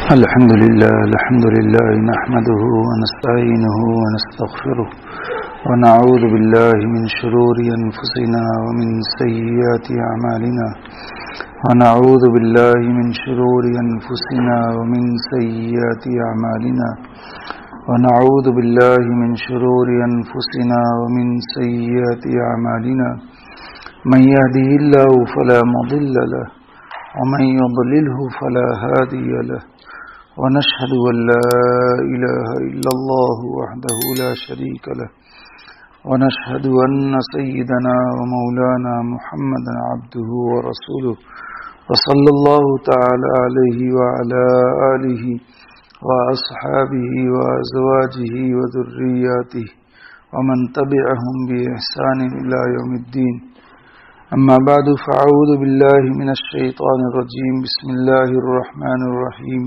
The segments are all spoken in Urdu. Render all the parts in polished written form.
الحمد لله نحمده ونستعينه ونستغفره ونعوذ بالله من شرور أنفسنا ومن سيئات أعمالنا ونعوذ بالله من شرور أنفسنا ومن سيئات أعمالنا ونعوذ بالله من شرور أنفسنا ومن سيئات أعمالنا من يهده الله فلا مضل له ومن يضلله فلا هادي له ونشهد أن لا إله إلا الله وحده لا شريك له ونشهد أن سيدنا ومولانا محمدا عبده ورسوله وصلى الله تعالى عليه وعلى آله وأصحابه وأزواجه وذرياته ومن تبعهم بإحسان إلى يوم الدين. أما بعد فأعوذ بالله من الشيطان الرجيم. بسم الله الرحمن الرحيم.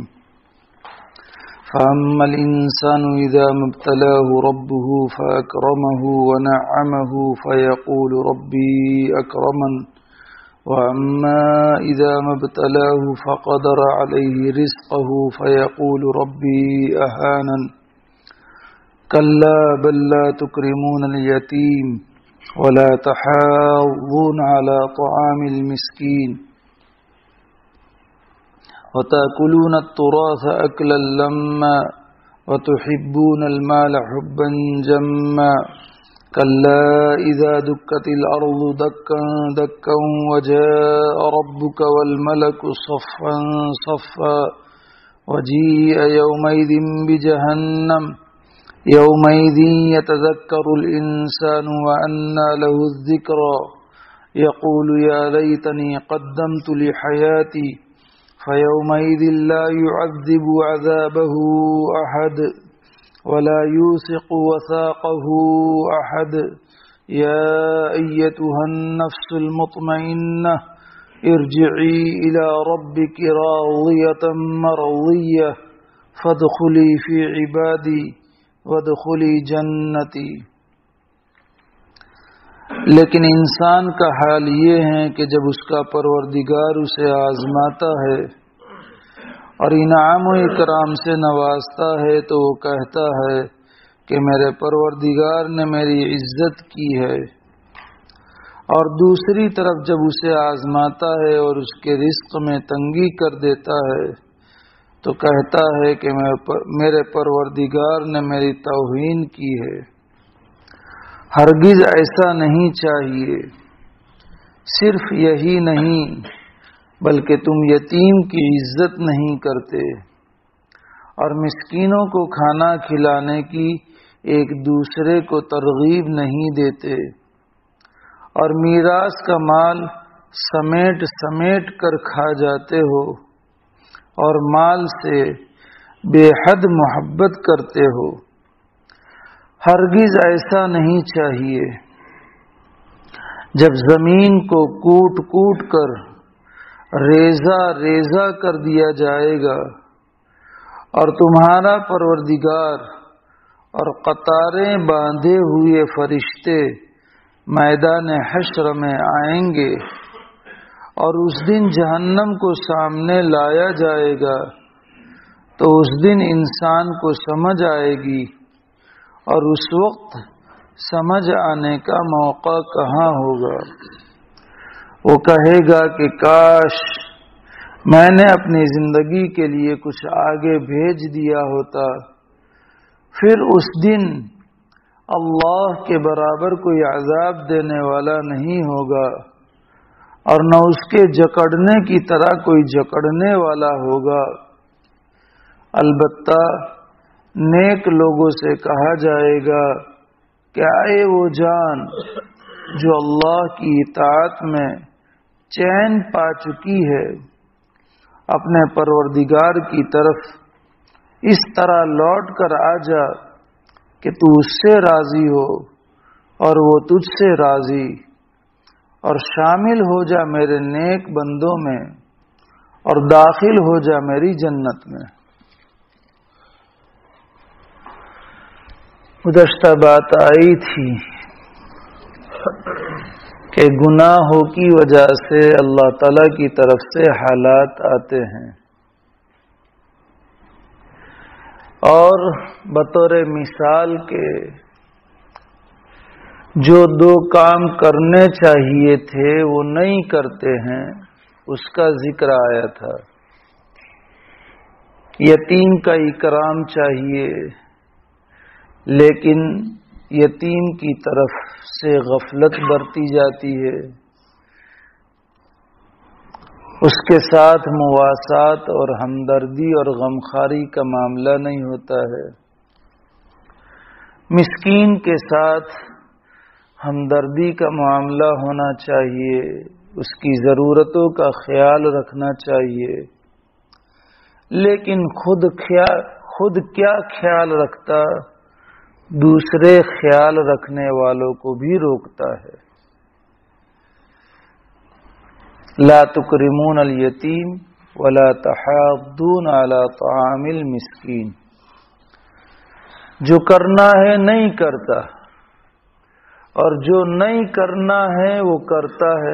فأما الإنسان إذا ما ابتلاه ربه فأكرمه ونعمه فيقول ربي أكرمن وأما إذا ما ابتلاه فقدر عليه رزقه فيقول ربي أهانن كلا بل لا تكرمون اليتيم ولا تحاضون على طعام المسكين وتأكلون التراث أكلا لما وتحبون المال حبا جما كلا إذا دكت الأرض دكا دكا وجاء ربك والملك صفا صفا وجيء يومئذ بجهنم يومئذ يتذكر الإنسان وأنى له الذكرى يقول يا ليتني قدمت لحياتي فيومئذ لا يعذب عذابه أحد ولا يوثق وثاقه أحد يا أيتها النفس المطمئنة ارجعي إلى ربك راضية مرضية فادخلي في عبادي وادخلی جنتی. لیکن انسان کا حال یہ ہے کہ جب اس کا پروردگار اسے آزماتا ہے اور انعام و اکرام سے نوازتا ہے تو وہ کہتا ہے کہ میرے پروردگار نے میری عزت کی ہے، اور دوسری طرف جب اسے آزماتا ہے اور اس کے رزق میں تنگی کر دیتا ہے تو کہتا ہے کہ میرے پروردگار نے میری توہین کی ہے. ہرگز ایسا نہیں چاہیے. صرف یہی نہیں بلکہ تم یتیم کی عزت نہیں کرتے اور مسکینوں کو کھانا کھلانے کی ایک دوسرے کو ترغیب نہیں دیتے اور میراث کا مال سمیٹ سمیٹ کر کھا جاتے ہو اور مال سے بے حد محبت کرتے ہو. ہرگز ایسا نہیں چاہیے. جب زمین کو کوٹ کوٹ کر ریزہ ریزہ کر دیا جائے گا اور تمہارا پروردگار اور قطاریں باندھے ہوئے فرشتے میدان حشر میں آئیں گے اور اس دن جہنم کو سامنے لایا جائے گا تو اس دن انسان کو سمجھ آئے گی، اور اس وقت سمجھ آنے کا موقع کہاں ہوگا. وہ کہے گا کہ کاش میں نے اپنی زندگی کے لیے کچھ آگے بھیج دیا ہوتا. پھر اس دن اللہ کے برابر کوئی عذاب دینے والا نہیں ہوگا اور نہ اس کے جکڑنے کی طرح کوئی جکڑنے والا ہوگا. البتہ نیک لوگوں سے کہا جائے گا کہ اے وہ جان جو اللہ کی اطاعت میں چین پا چکی ہے، اپنے پروردگار کی طرف اس طرح لوٹ کر آ جا کہ تو اس سے راضی ہو اور وہ تجھ سے راضی، اور شامل ہو جا میرے نیک بندوں میں اور داخل ہو جا میری جنت میں. گزشتہ بات آئی تھی کہ گناہوں کی وجہ سے اللہ تعالی کی طرف سے حالات آتے ہیں. اور بطور مثال کے جو دو کام کرنے چاہیے تھے وہ نہیں کرتے ہیں، اس کا ذکر آیا تھا۔ یتیم کا اکرام چاہیے، لیکن یتیم کی طرف سے غفلت برتی جاتی ہے، اس کے ساتھ مواسات اور ہمدردی اور غمخواری کا معاملہ نہیں ہوتا ہے۔ مسکین کے ساتھ ہمدردی کا معاملہ ہونا چاہیے، اس کی ضرورتوں کا خیال رکھنا چاہیے، لیکن خود کیا خیال رکھتا، دوسرے خیال رکھنے والوں کو بھی روکتا ہے۔ لا تکرمون الیتیم ولا تحاضون علی طعام المسکین، جو کرنا ہے نہیں کرتا اور جو نہیں کرنا ہے وہ کرتا ہے۔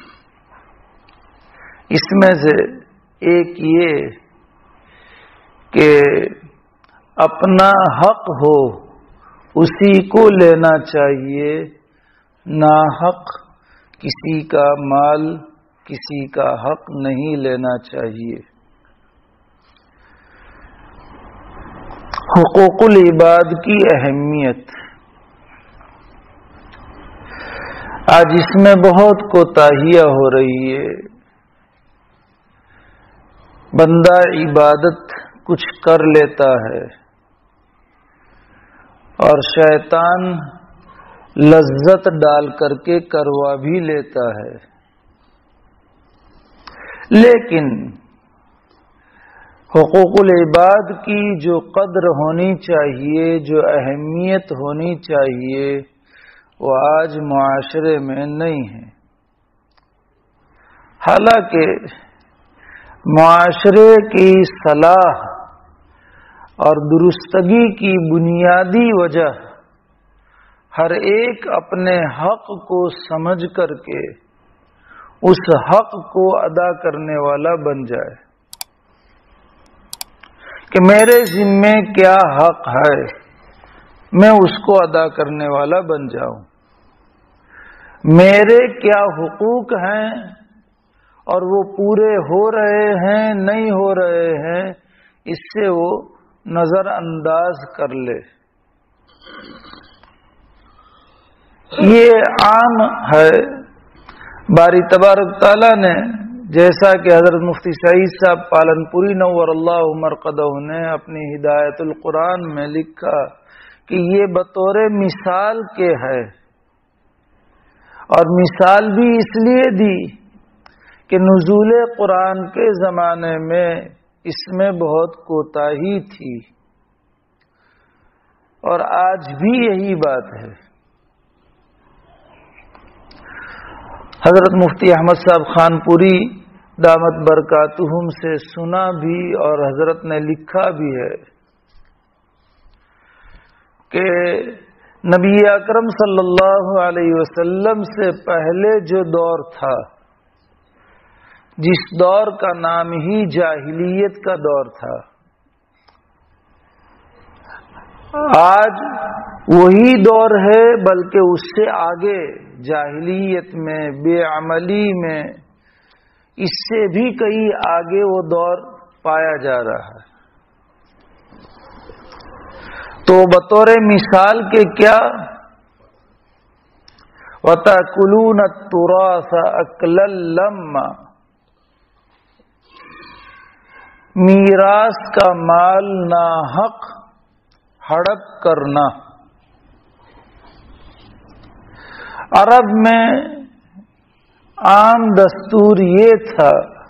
اس میں سے ایک یہ کہ اپنا حق ہو اسی کو لینا چاہیے، ناحق کسی کا مال، کسی کا حق نہیں لینا چاہیے۔ حقوق العباد کی اہمیت، آج اس میں بہت کوتاہیاں ہو رہی ہے۔ بندہ عبادت کچھ کر لیتا ہے اور شیطان لذت ڈال کر کے کروا بھی لیتا ہے، لیکن حقوق العباد کی جو قدر ہونی چاہیے، جو اہمیت ہونی چاہیے، وہ آج معاشرے میں نہیں ہے۔ حالانکہ معاشرے کی صلاح اور درستگی کی بنیادی وجہ ہر ایک اپنے حق کو سمجھ کر کے اس حق کو ادا کرنے والا بن جائے کہ میرے ذمے کیا حق ہے، میں اس کو ادا کرنے والا بن جاؤں، میرے کیا حقوق ہیں اور وہ پورے ہو رہے ہیں نہیں ہو رہے ہیں، اس سے وہ نظر انداز کر لے۔ یہ عام ہے۔ باری تبارک تعالیٰ نے، جیسا کہ حضرت مفتی سعید صاحب پالن پوری نور اللہ مرقدہ نے اپنی ہدایت القرآن میں لکھا کہ یہ بطور مثال کے ہے، اور مثال بھی اس لیے دی کہ نزول قرآن کے زمانے میں اس میں بہت کوتاہی تھی، اور آج بھی یہی بات ہے۔ حضرت مفتی احمد صاحب خان پوری دامت برکاتہم سے سنا بھی اور حضرت نے لکھا بھی ہے کہ نبی اکرم صلی اللہ علیہ وسلم سے پہلے جو دور تھا، جس دور کا نام ہی جاہلیت کا دور تھا، آج وہی دور ہے، بلکہ اس سے آگے جاہلیت میں، بے عملی میں، اس سے بھی کئی آگے وہ دور پایا جا رہا ہے۔ تو بطور مثال کے کیا، وَتَأْكُلُونَ التُّرَاثَ أَكْلًا لَمًّا، میراث کا مال ناحق ہڑپ کرنا۔ عرب میں عام دستور یہ تھا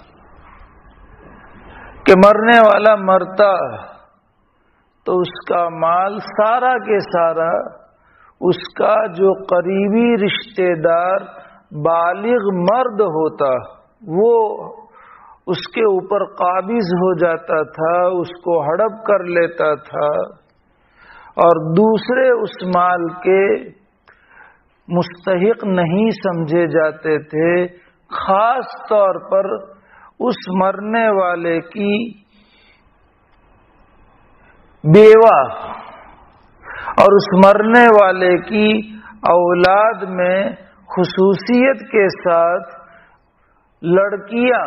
کہ مرنے والا مرتا تو اس کا مال سارا کے سارا اس کا جو قریبی رشتہ دار بالغ مرد ہوتا وہ اس کے اوپر قابض ہو جاتا تھا، اس کو ہڑپ کر لیتا تھا، اور دوسرے اس مال کے مستحق نہیں سمجھے جاتے تھے، خاص طور پر اس مرنے والے کی بیوہ اور اس مرنے والے کی اولاد میں خصوصیت کے ساتھ لڑکیاں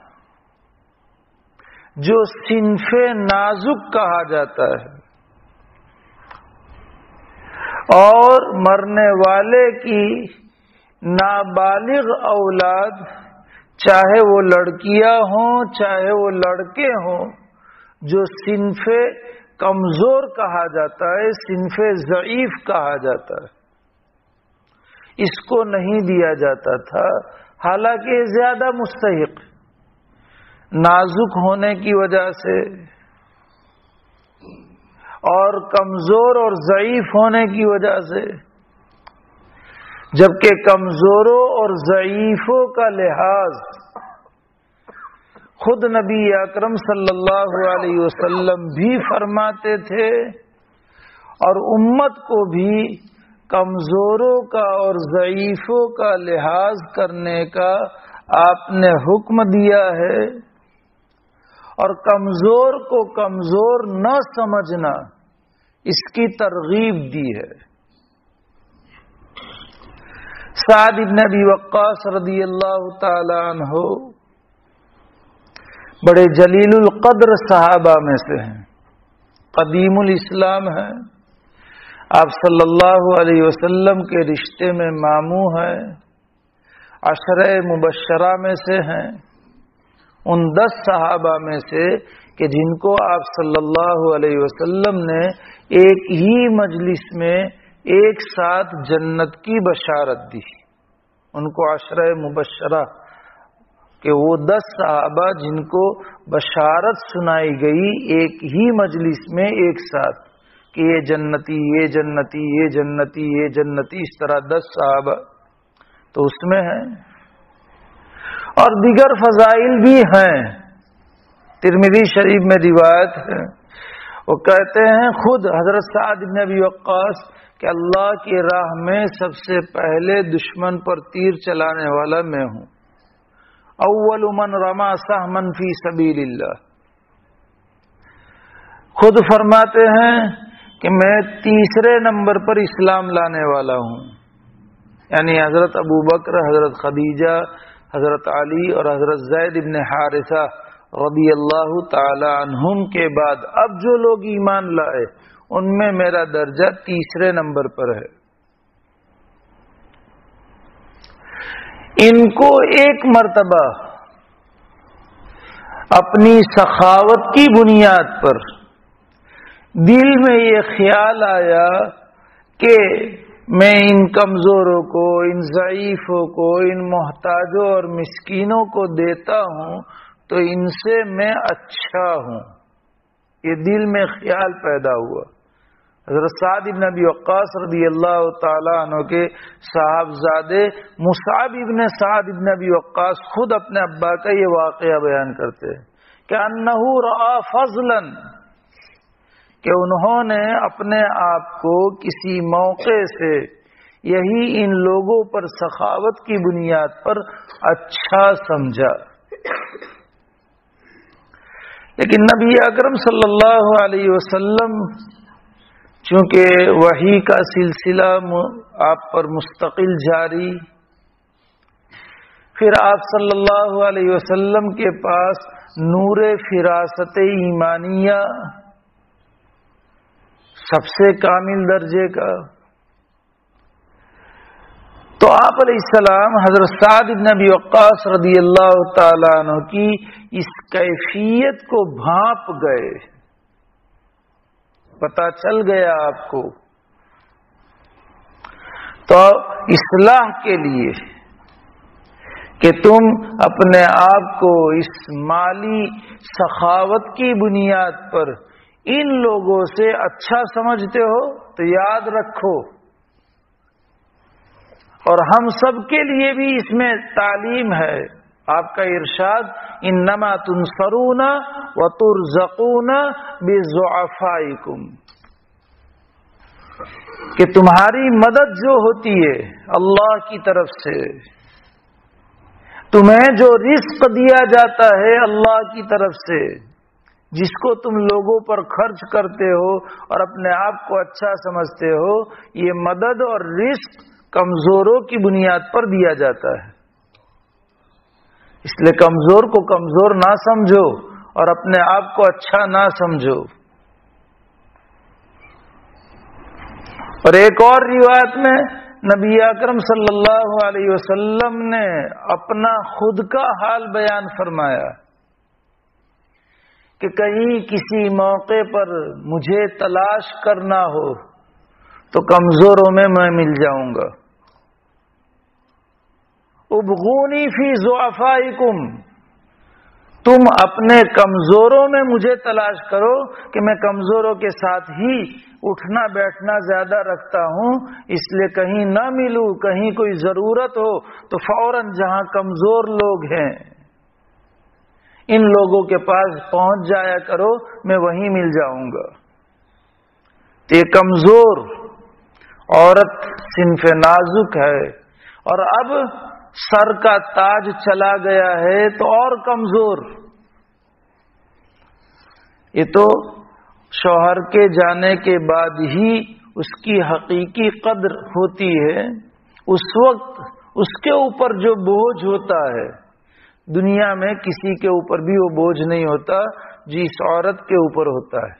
جو صنف نازک کہا جاتا ہے، اور مرنے والے کی نابالغ اولاد، چاہے وہ لڑکیاں ہوں چاہے وہ لڑکے ہوں، جو صنف کمزور کہا جاتا ہے، صنف ضعیف کہا جاتا ہے، اس کو نہیں دیا جاتا تھا، حالانکہ زیادہ مستحق نازک ہونے کی وجہ سے اور کمزور اور ضعیف ہونے کی وجہ سے، جبکہ کمزوروں اور ضعیفوں کا لحاظ خود نبی اکرم صلی اللہ علیہ وسلم بھی فرماتے تھے، اور امت کو بھی کمزوروں کا اور ضعیفوں کا لحاظ کرنے کا آپ نے حکم دیا ہے، اور کمزور کو کمزور نہ سمجھنا اس کی ترغیب دی ہے۔ سعد بن ابی وقاص رضی اللہ تعالی عنہ بڑے جلیل القدر صحابہ میں سے ہیں، قدیم الاسلام ہیں، آپ صلی اللہ علیہ وسلم کے رشتے میں ماموں ہیں، عشرہ مبشرہ میں سے ہیں، ان 10 صحابہ میں سے کہ جن کو آپ صلی اللہ علیہ وسلم نے ایک ہی مجلس میں ایک ساتھ جنت کی بشارت دی، ان کو عشرہ مبشرہ کہ وہ 10 صحابہ جن کو بشارت سنائی گئی ایک ہی مجلس میں ایک ساتھ کہ یہ جنتی یہ جنتی یہ جنتی یہ جنتی، اس طرح 10 صحابہ تو اس میں ہیں، اور دیگر فضائل بھی ہیں۔ ترمذی شریف میں روایت ہے، وہ کہتے ہیں خود حضرت سعد بن ابی وقاص کہ اللہ کی راہ میں سب سے پہلے دشمن پر تیر چلانے والا میں ہوں، اول من رما سہما فی سبیل اللہ۔ خود فرماتے ہیں کہ میں 3 نمبر پر اسلام لانے والا ہوں، یعنی حضرت ابو بکر، حضرت خدیجہ، حضرت علی اور حضرت زید بن حارثہ رضی اللہ تعالی عنہم کے بعد اب جو لوگ ایمان لائے ان میں میرا درجہ 3 نمبر پر ہے۔ ان کو ایک مرتبہ اپنی سخاوت کی بنیاد پر دل میں یہ خیال آیا کہ میں ان کمزوروں کو، ان ضعیفوں کو، ان محتاجوں اور مسکینوں کو دیتا ہوں تو ان سے میں اچھا ہوں، یہ دل میں خیال پیدا ہوا۔ حضرت سعد بن ابی وقاص رضی اللہ تعالی عنہ کے صاحبزادے مصعب بن سعد بن ابی وقاص خود اپنے ابا کا یہ واقعہ بیان کرتے ہیں کہ انہ رأى فضلا، کہ انہوں نے اپنے آپ کو کسی موقع سے یہی ان لوگوں پر سخاوت کی بنیاد پر اچھا سمجھا، لیکن نبی اکرم صلی اللہ علیہ وسلم چونکہ وحی کا سلسلہ آپ پر مستقل جاری، پھر آپ صلی اللہ علیہ وسلم کے پاس نور فراست ایمانیہ سب سے کامل درجے کا، تو آپ علیہ السلام حضرت سعد بن ابی وقاص رضی اللہ تعالی عنہ کی اس کیفیت کو بھانپ گئے، پتہ چل گیا آپ کو، تو اصلاح کے لیے کہ تم اپنے آپ کو اس مالی سخاوت کی بنیاد پر ان لوگوں سے اچھا سمجھتے ہو تو یاد رکھو، اور ہم سب کے لیے بھی اس میں تعلیم ہے، آپ کا ارشاد انما تنصرون وترزقون بضعفائکم، کہ تمہاری مدد جو ہوتی ہے اللہ کی طرف سے، تمہیں جو رزق دیا جاتا ہے اللہ کی طرف سے، جس کو تم لوگوں پر خرچ کرتے ہو اور اپنے آپ کو اچھا سمجھتے ہو، یہ مدد اور رزق کمزوروں کی بنیاد پر دیا جاتا ہے۔ اس لیے کمزور کو کمزور نہ سمجھو اور اپنے آپ کو اچھا نہ سمجھو۔ اور ایک اور روایت میں نبی اکرم صلی اللہ علیہ وسلم نے اپنا خود کا حال بیان فرمایا کہ کہیں کسی موقع پر مجھے تلاش کرنا ہو تو کمزوروں میں میں مل جاؤں گا۔ ابغونی فی ضعفائکم، تم اپنے کمزوروں میں مجھے تلاش کرو کہ میں کمزوروں کے ساتھ ہی اٹھنا بیٹھنا زیادہ رکھتا ہوں، اس لیے کہیں نہ ملوں، کہیں کوئی ضرورت ہو تو فوراً جہاں کمزور لوگ ہیں ان لوگوں کے پاس پہنچ جایا کرو، میں وہیں مل جاؤں گا۔ تو یہ کمزور عورت صنف نازک ہے، اور اب سر کا تاج چلا گیا ہے تو اور کمزور۔ یہ تو شوہر کے جانے کے بعد ہی اس کی حقیقی قدر ہوتی ہے، اس وقت اس کے اوپر جو بوجھ ہوتا ہے دنیا میں کسی کے اوپر بھی وہ بوجھ نہیں ہوتا جس عورت کے اوپر ہوتا ہے۔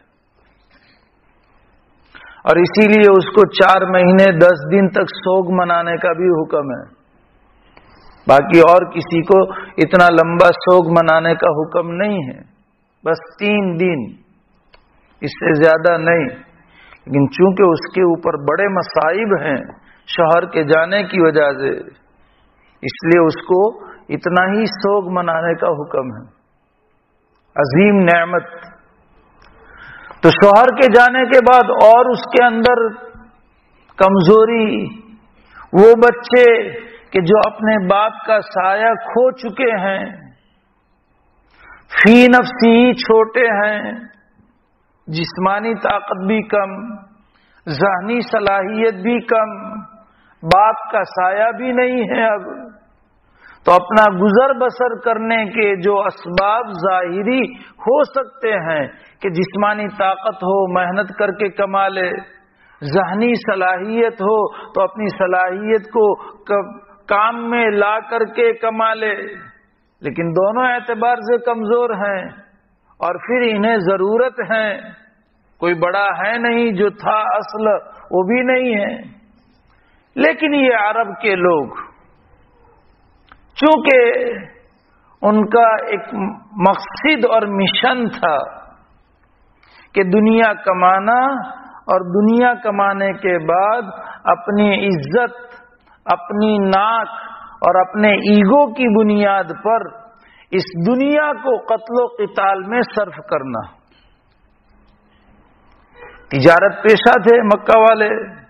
اور اسی لیے اس کو 4 مہینے 10 دن تک سوگ منانے کا بھی حکم ہے، باقی اور کسی کو اتنا لمبا سوگ منانے کا حکم نہیں ہے، بس 3 دن، اس سے زیادہ نہیں۔ لیکن چونکہ اس کے اوپر بڑے مصائب ہیں شوہر کے جانے کی وجہ سے، اس لیے اس کو اتنا ہی سوگ منانے کا حکم ہے۔ عظیم نعمت۔ تو شوہر کے جانے کے بعد اور اس کے اندر کمزوری، وہ بچے کہ جو اپنے باپ کا سایہ کھو چکے ہیں، فی نفسی چھوٹے ہیں، جسمانی طاقت بھی کم، ذہنی صلاحیت بھی کم، باپ کا سایہ بھی نہیں ہے اب، تو اپنا گزر بسر کرنے کے جو اسباب ظاہری ہو سکتے ہیں کہ جسمانی طاقت ہو محنت کر کے کما لے، ذہنی صلاحیت ہو تو اپنی صلاحیت کو کام میں لا کر کے کما لے، لیکن دونوں اعتبار سے کمزور ہیں اور پھر انہیں ضرورت ہے، کوئی بڑا ہے نہیں، جو تھا اصل وہ بھی نہیں ہے۔ لیکن یہ عرب کے لوگ چونکہ ان کا ایک مقصد اور مشن تھا کہ دنیا کمانا، اور دنیا کمانے کے بعد اپنی عزت، اپنی ناک اور اپنے ایگو کی بنیاد پر اس دنیا کو قتل و قتال میں صرف کرنا۔ تجارت پیشہ تھے مکہ والے،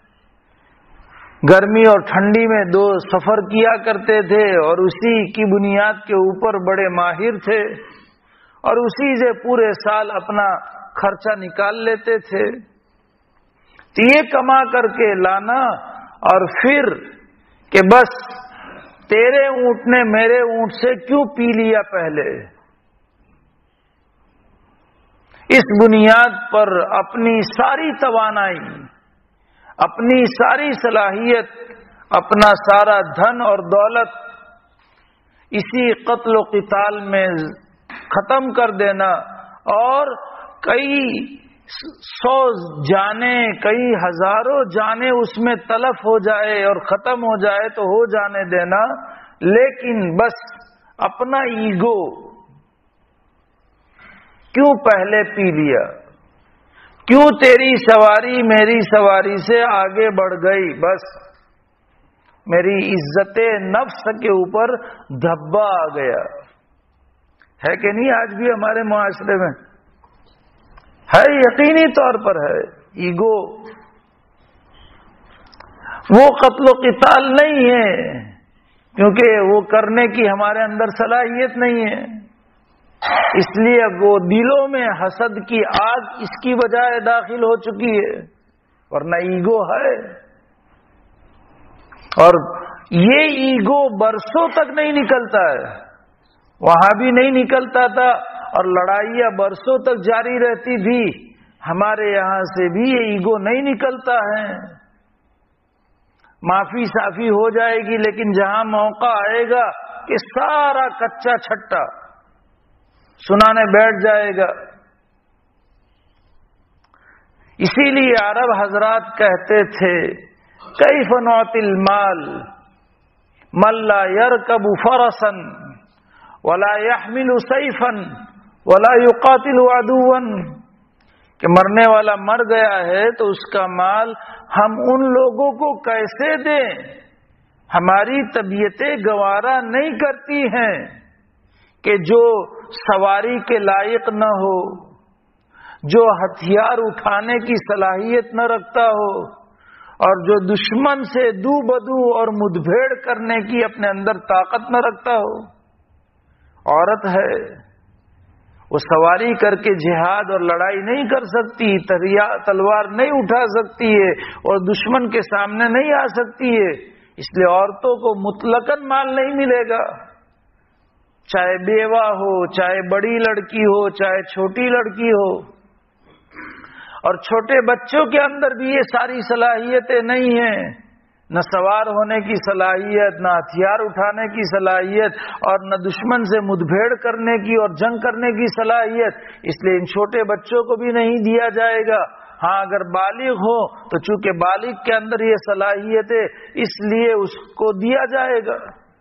گرمی اور ٹھنڈی میں 2 سفر کیا کرتے تھے اور اسی کی بنیاد کے اوپر بڑے ماہر تھے، اور اسی سے پورے سال اپنا خرچہ نکال لیتے تھے۔ تو یہ کما کر کے لانا اور پھر کہ بس تیرے اونٹ نے میرے اونٹ سے کیوں پی لیا پہلے، اس بنیاد پر اپنی ساری توانائی، اپنی ساری صلاحیت، اپنا سارا دھن اور دولت اسی قتل و قتال میں ختم کر دینا، اور کئی 100 جانیں، کئی ہزاروں جانیں اس میں تلف ہو جائے اور ختم ہو جائے تو ہو جانے دینا، لیکن بس اپنا ایگو کیوں پہلے پی لیا، کیوں تیری سواری میری سواری سے آگے بڑھ گئی، بس میری عزت نفس کے اوپر دھبا آ گیا ہے کہ نہیں؟ آج بھی ہمارے معاشرے میں ہے، یقینی طور پر ہے ایگو۔ وہ قتل و قتال نہیں ہے کیونکہ وہ کرنے کی ہمارے اندر صلاحیت نہیں ہے، اس لیے وہ دلوں میں حسد کی آگ اس کی بجائے داخل ہو چکی ہے، ورنہ ایگو ہے۔ اور یہ ایگو برسوں تک نہیں نکلتا ہے، وہاں بھی نہیں نکلتا تھا اور لڑائیاں برسوں تک جاری رہتی تھی، ہمارے یہاں سے بھی یہ ایگو نہیں نکلتا ہے۔ معافی صافی ہو جائے گی، لیکن جہاں موقع آئے گا کہ سارا کچا چھٹا سنانے بیٹھ جائے گا۔ اسی لیے عرب حضرات کہتے تھے کیف نعطی المال من لا يركب فرسا ولا يحمل سيفا ولا يقاتل عدوا، کہ مرنے والا مر گیا ہے تو اس کا مال ہم ان لوگوں کو کیسے دیں؟ ہماری طبیعتیں گوارا نہیں کرتی ہیں کہ جو سواری کے لائق نہ ہو، جو ہتھیار اٹھانے کی صلاحیت نہ رکھتا ہو، اور جو دشمن سے دو بدو اور مدبھیڑ کرنے کی اپنے اندر طاقت نہ رکھتا ہو۔ عورت ہے، وہ سواری کر کے جہاد اور لڑائی نہیں کر سکتی، تلوار نہیں اٹھا سکتی ہے اور دشمن کے سامنے نہیں آ سکتی ہے، اس لیے عورتوں کو مطلقاً مال نہیں ملے گا، چاہے بیوہ ہو، چاہے بڑی لڑکی ہو، چاہے چھوٹی لڑکی ہو۔ اور چھوٹے بچوں کے اندر بھی یہ ساری صلاحیتیں نہیں ہیں، نہ سوار ہونے کی صلاحیت، نہ ہتھیار اٹھانے کی صلاحیت، اور نہ دشمن سے مدبھیڑ کرنے کی اور جنگ کرنے کی صلاحیت، اس لیے ان چھوٹے بچوں کو بھی نہیں دیا جائے گا۔ ہاں اگر بالغ ہو تو چونکہ بالغ کے اندر یہ صلاحیت ہے اس لیے اس کو دیا جائے گا۔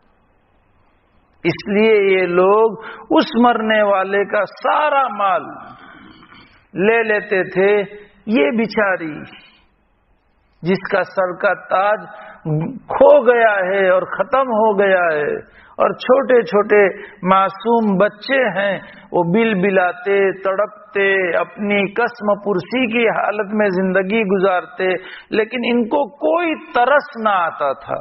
اس لیے یہ لوگ اس مرنے والے کا سارا مال لے لیتے تھے۔ یہ بیچاری جس کا سر کا تاج کھو گیا ہے اور ختم ہو گیا ہے، اور چھوٹے چھوٹے معصوم بچے ہیں، وہ بل بلاتے تڑپتے اپنی قسم پرسی کی حالت میں زندگی گزارتے، لیکن ان کو کوئی ترس نہ آتا تھا،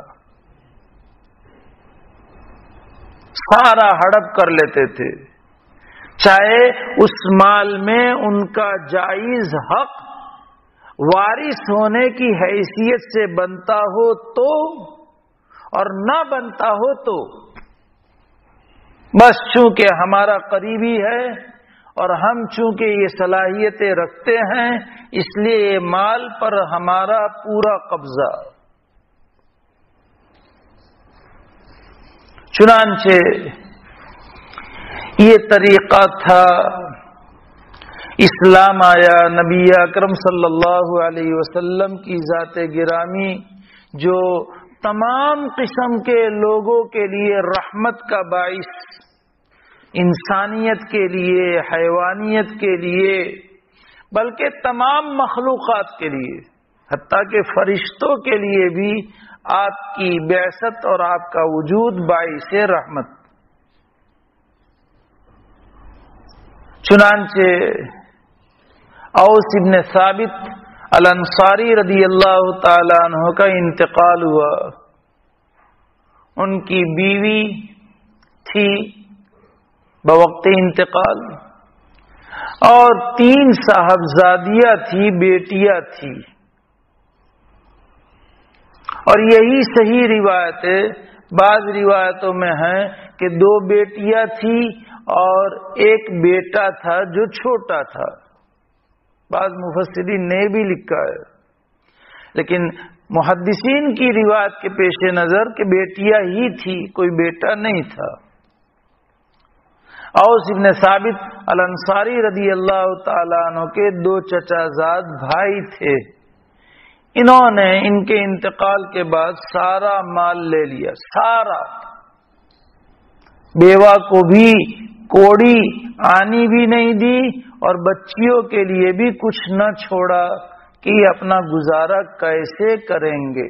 سارا ہڑپ کر لیتے تھے، چاہے اس مال میں ان کا جائز حق وارث ہونے کی حیثیت سے بنتا ہو تو اور نہ بنتا ہو تو، بس چونکہ ہمارا قریبی ہے اور ہم چونکہ یہ صلاحیتیں رکھتے ہیں اس لیے یہ مال پر ہمارا پورا قبضہ۔ چنانچہ یہ طریقہ تھا، اسلام آیا، نبی اکرم صلی اللہ علیہ وسلم کی ذات گرامی جو تمام قسم کے لوگوں کے لیے رحمت کا باعث، انسانیت کے لیے، حیوانیت کے لیے، بلکہ تمام مخلوقات کے لیے، حتیٰ کہ فرشتوں کے لیے بھی آپ کی بعثت اور آپ کا وجود باعث رحمت۔ چنانچہ اوس ابن ثابت الانصاری رضی اللہ تعالی عنہ کا انتقال ہوا۔ ان کی بیوی تھی بوقت انتقال، اور 3 صاحبزادیاں تھی، بیٹیاں تھی، اور یہی صحیح روایت ہے۔ بعض روایتوں میں ہے کہ 2 بیٹیاں تھی اور 1 بیٹا تھا جو چھوٹا تھا، بعض مفسرین نے بھی لکھا ہے، لیکن محدثین کی روایت کے پیش نظر کہ بیٹیاں ہی تھی، کوئی بیٹا نہیں تھا۔ اوس ابن ثابت الانصاری رضی اللہ تعالیٰ عنہ کے 2 چچا زاد بھائی تھے، انہوں نے ان کے انتقال کے بعد سارا مال لے لیا، سارا، بیوہ کو بھی کوڑی آنی بھی نہیں دی اور بچیوں کے لیے بھی کچھ نہ چھوڑا کہ یہ اپنا گزارا کیسے کریں گے۔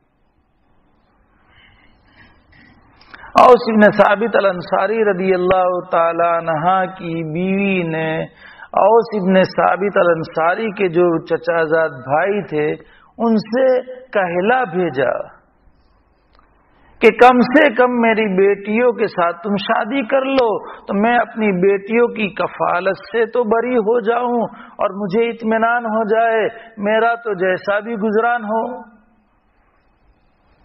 اوس ابن ثابت الانصاری رضی اللہ تعالی عنہ کی بیوی نے اوس ابن ثابت الانصاری کے جو چچا زاد بھائی تھے ان سے کہلا بھیجا کہ کم سے کم میری بیٹیوں کے ساتھ تم شادی کر لو تو میں اپنی بیٹیوں کی کفالت سے تو بری ہو جاؤں اور مجھے اطمینان ہو جائے، میرا تو جیسا بھی گزران ہو۔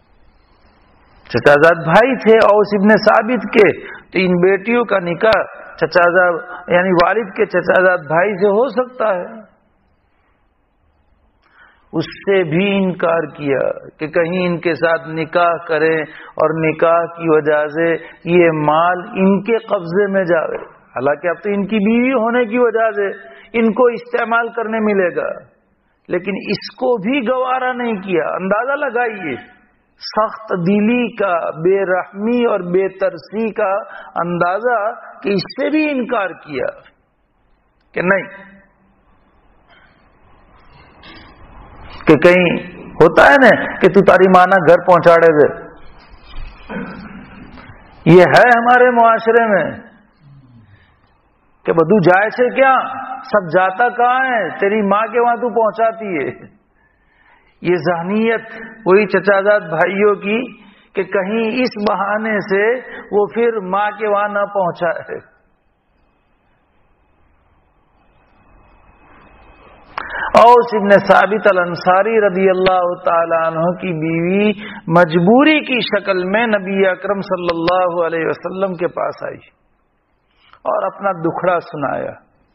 چچا زاد بھائی تھے اوس ابن ثابت کے، تو ان بیٹیوں کا نکاح چچازاد یعنی والد کے چچازاد بھائی سے ہو سکتا ہے، اس سے بھی انکار کیا کہ کہیں ان کے ساتھ نکاح کریں اور نکاح کی وجہ سے یہ مال ان کے قبضے میں جاوے، حالانکہ اب تو ان کی بیوی ہونے کی وجہ سے ان کو استعمال کرنے ملے گا، لیکن اس کو بھی گوارا نہیں کیا۔ اندازہ لگائیے سخت دلی کا، بے رحمی اور بے ترسی کا اندازہ کہ اس سے بھی انکار کیا کہ نہیں، کہ کہیں ہوتا ہے نا کہ تو تاری مانا گھر پہنچاڑے دے، یہ ہے ہمارے معاشرے میں کہ بدو جائے سے کیا سب جاتا کہاں ہے، تیری ماں کے وہاں تو پہنچاتی ہے۔ یہ ذہنیت وہی چچازاد بھائیوں کی کہ کہیں اس بہانے سے وہ پھر ماں کے وہاں نہ پہنچائے۔ اوس ابن ثابت الانصاری رضی اللہ تعالی عنہ کی بیوی مجبوری کی شکل میں نبی اکرم صلی اللہ علیہ وسلم کے پاس آئی اور اپنا دکھڑا سنایا۔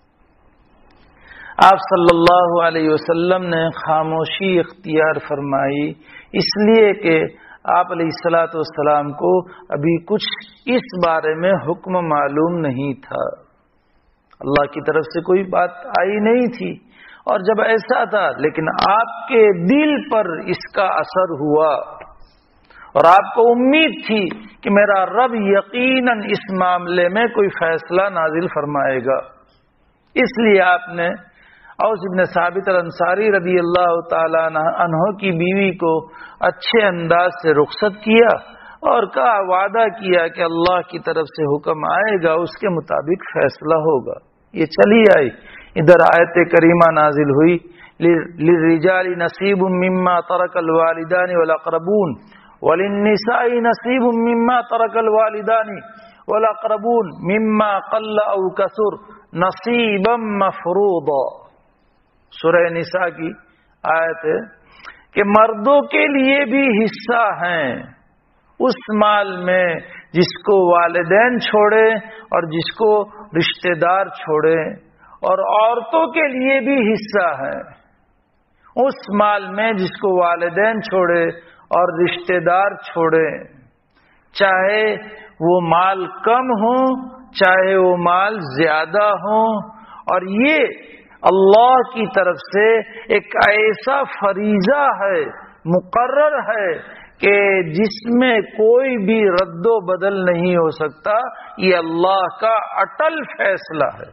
آپ صلی اللہ علیہ وسلم نے خاموشی اختیار فرمائی، اس لیے کہ آپ علیہ الصلوۃ والسلام کو ابھی کچھ اس بارے میں حکم معلوم نہیں تھا، اللہ کی طرف سے کوئی بات آئی نہیں تھی، اور جب ایسا تھا لیکن آپ کے دل پر اس کا اثر ہوا اور آپ کو امید تھی کہ میرا رب یقیناً اس معاملے میں کوئی فیصلہ نازل فرمائے گا، اس لیے آپ نے اوس ابن ثابت الانصاری رضی اللہ تعالی عنہ کی بیوی کو اچھے انداز سے رخصت کیا اور کہا، وعدہ کیا کہ اللہ کی طرف سے حکم آئے گا، اس کے مطابق فیصلہ ہوگا۔ یہ چلی آئی، ادھر آیت کریمہ نازل ہوئی، للرجال نصیب مما ترک الوالدان والاقربون وللنساء نصیب مما ترک الوالدان والاقربون مما قل او کثر نصیبا مفروضا۔ سورہ نساء کی آیت ہے کہ مردوں کے لیے بھی حصہ ہیں اس مال میں جس کو والدین چھوڑے اور جس کو رشتہ دار چھوڑے، اور عورتوں کے لیے بھی حصہ ہے اس مال میں جس کو والدین چھوڑے اور رشتہ دار چھوڑے، چاہے وہ مال کم ہو چاہے وہ مال زیادہ ہو۔ اور یہ اللہ کی طرف سے ایک ایسا فریضہ ہے، مقرر ہے کہ جس میں کوئی بھی رد و بدل نہیں ہو سکتا، یہ اللہ کا اٹل فیصلہ ہے۔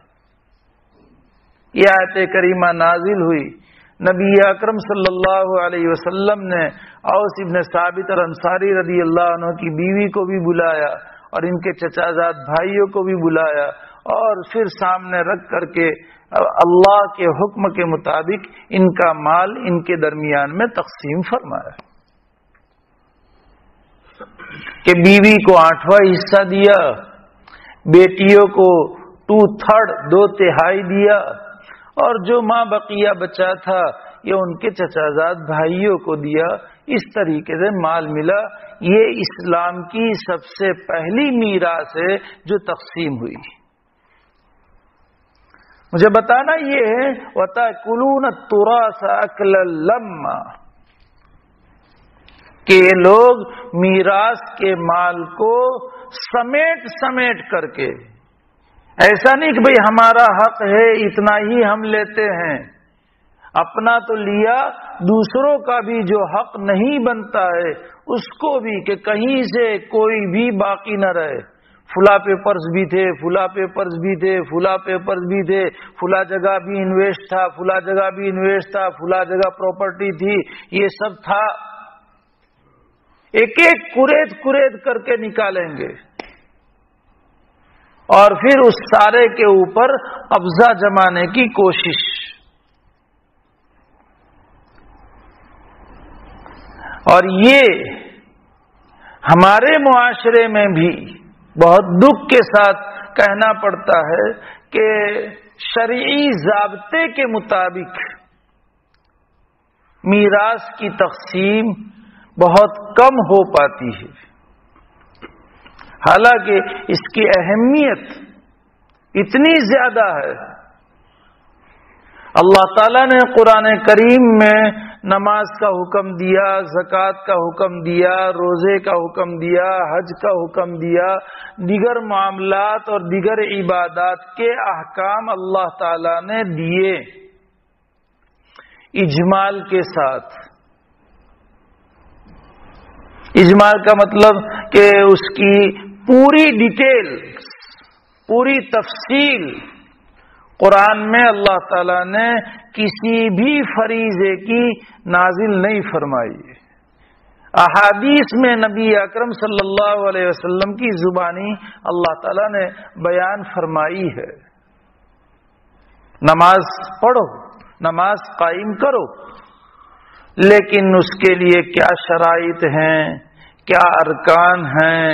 یہ آیت کریمہ نازل ہوئی، نبی اکرم صلی اللہ علیہ وسلم نے اوس ابن ثابت الانصاری رضی اللہ عنہ کی بیوی کو بھی بلایا اور ان کے چچازاد بھائیوں کو بھی بلایا، اور پھر سامنے رکھ کر کے اللہ کے حکم کے مطابق ان کا مال ان کے درمیان میں تقسیم فرمایا کہ بیوی کو 8واں حصہ دیا، بیٹیوں کو 2/3 2/3 دیا، اور جو ماں بقیہ بچا تھا یہ ان کے چچازاد بھائیوں کو دیا۔ اس طریقے سے مال ملا۔ یہ اسلام کی سب سے پہلی میراث ہے جو تقسیم ہوئی۔ مجھے بتانا یہ ہے وَتَأْكُلُونَ التُّرَاثَ أَكْلًا لَمًّا کہ لوگ میراث کے مال کو سمیٹ کر کے، ایسا نہیں کہ بھئی ہمارا حق ہے اتنا ہی ہم لیتے ہیں، اپنا تو لیا، دوسروں کا بھی جو حق نہیں بنتا ہے اس کو بھی، کہ کہیں سے کوئی بھی باقی نہ رہے۔ فلاں پیپرز بھی تھے، فلاں پیپرز بھی تھے، فلاں پیپرز بھی تھے، فلاں جگہ بھی انویسٹ تھا، فلاں جگہ بھی انویسٹ تھا، فلاں جگہ پراپرٹی تھی، یہ سب تھا، ایک ایک کرید کر کے نکالیں گے اور پھر اس سارے کے اوپر قبضہ جمانے کی کوشش۔ اور یہ ہمارے معاشرے میں بھی بہت دکھ کے ساتھ کہنا پڑتا ہے کہ شرعی ضابطے کے مطابق میراث کی تقسیم بہت کم ہو پاتی ہے، حالانکہ اس کی اہمیت اتنی زیادہ ہے۔ اللہ تعالیٰ نے قرآن کریم میں نماز کا حکم دیا، زکوٰۃ کا حکم دیا، روزے کا حکم دیا، حج کا حکم دیا، دیگر معاملات اور دیگر عبادات کے احکام اللہ تعالیٰ نے دیے اجمال کے ساتھ۔ اجمال کا مطلب کہ اس کی پوری ڈیٹیل، پوری تفصیل قرآن میں اللہ تعالیٰ نے کسی بھی فریضے کی نازل نہیں فرمائی۔ احادیث میں نبی اکرم صلی اللہ علیہ وسلم کی زبانی اللہ تعالیٰ نے بیان فرمائی ہے۔ نماز پڑھو، نماز قائم کرو، لیکن اس کے لیے کیا شرائط ہیں، کیا ارکان ہیں،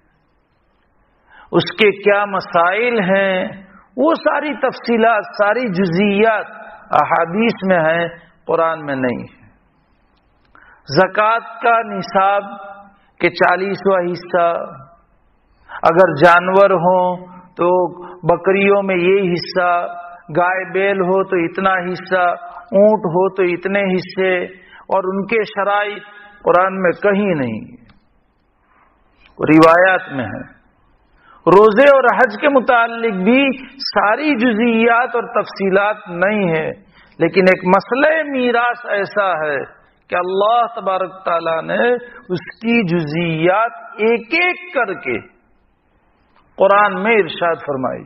اس کے کیا مسائل ہیں، وہ ساری تفصیلات، ساری جزئیات احادیث میں ہیں، قرآن میں نہیں ہے۔ زکوٰۃ کا نصاب کے 40واں حصہ، اگر جانور ہوں تو بکریوں میں یہ حصہ، گائے بیل ہو تو اتنا حصہ، اونٹ ہو تو اتنے حصے، اور ان کے شرائط قرآن میں کہیں نہیں، روایات میں ہے۔ روزے اور حج کے متعلق بھی ساری جزئیات اور تفصیلات نہیں ہے، لیکن ایک مسئلہ میراث ایسا ہے کہ اللہ تبارک تعالیٰ نے اس کی جزئیات ایک ایک کر کے قرآن میں ارشاد فرمائی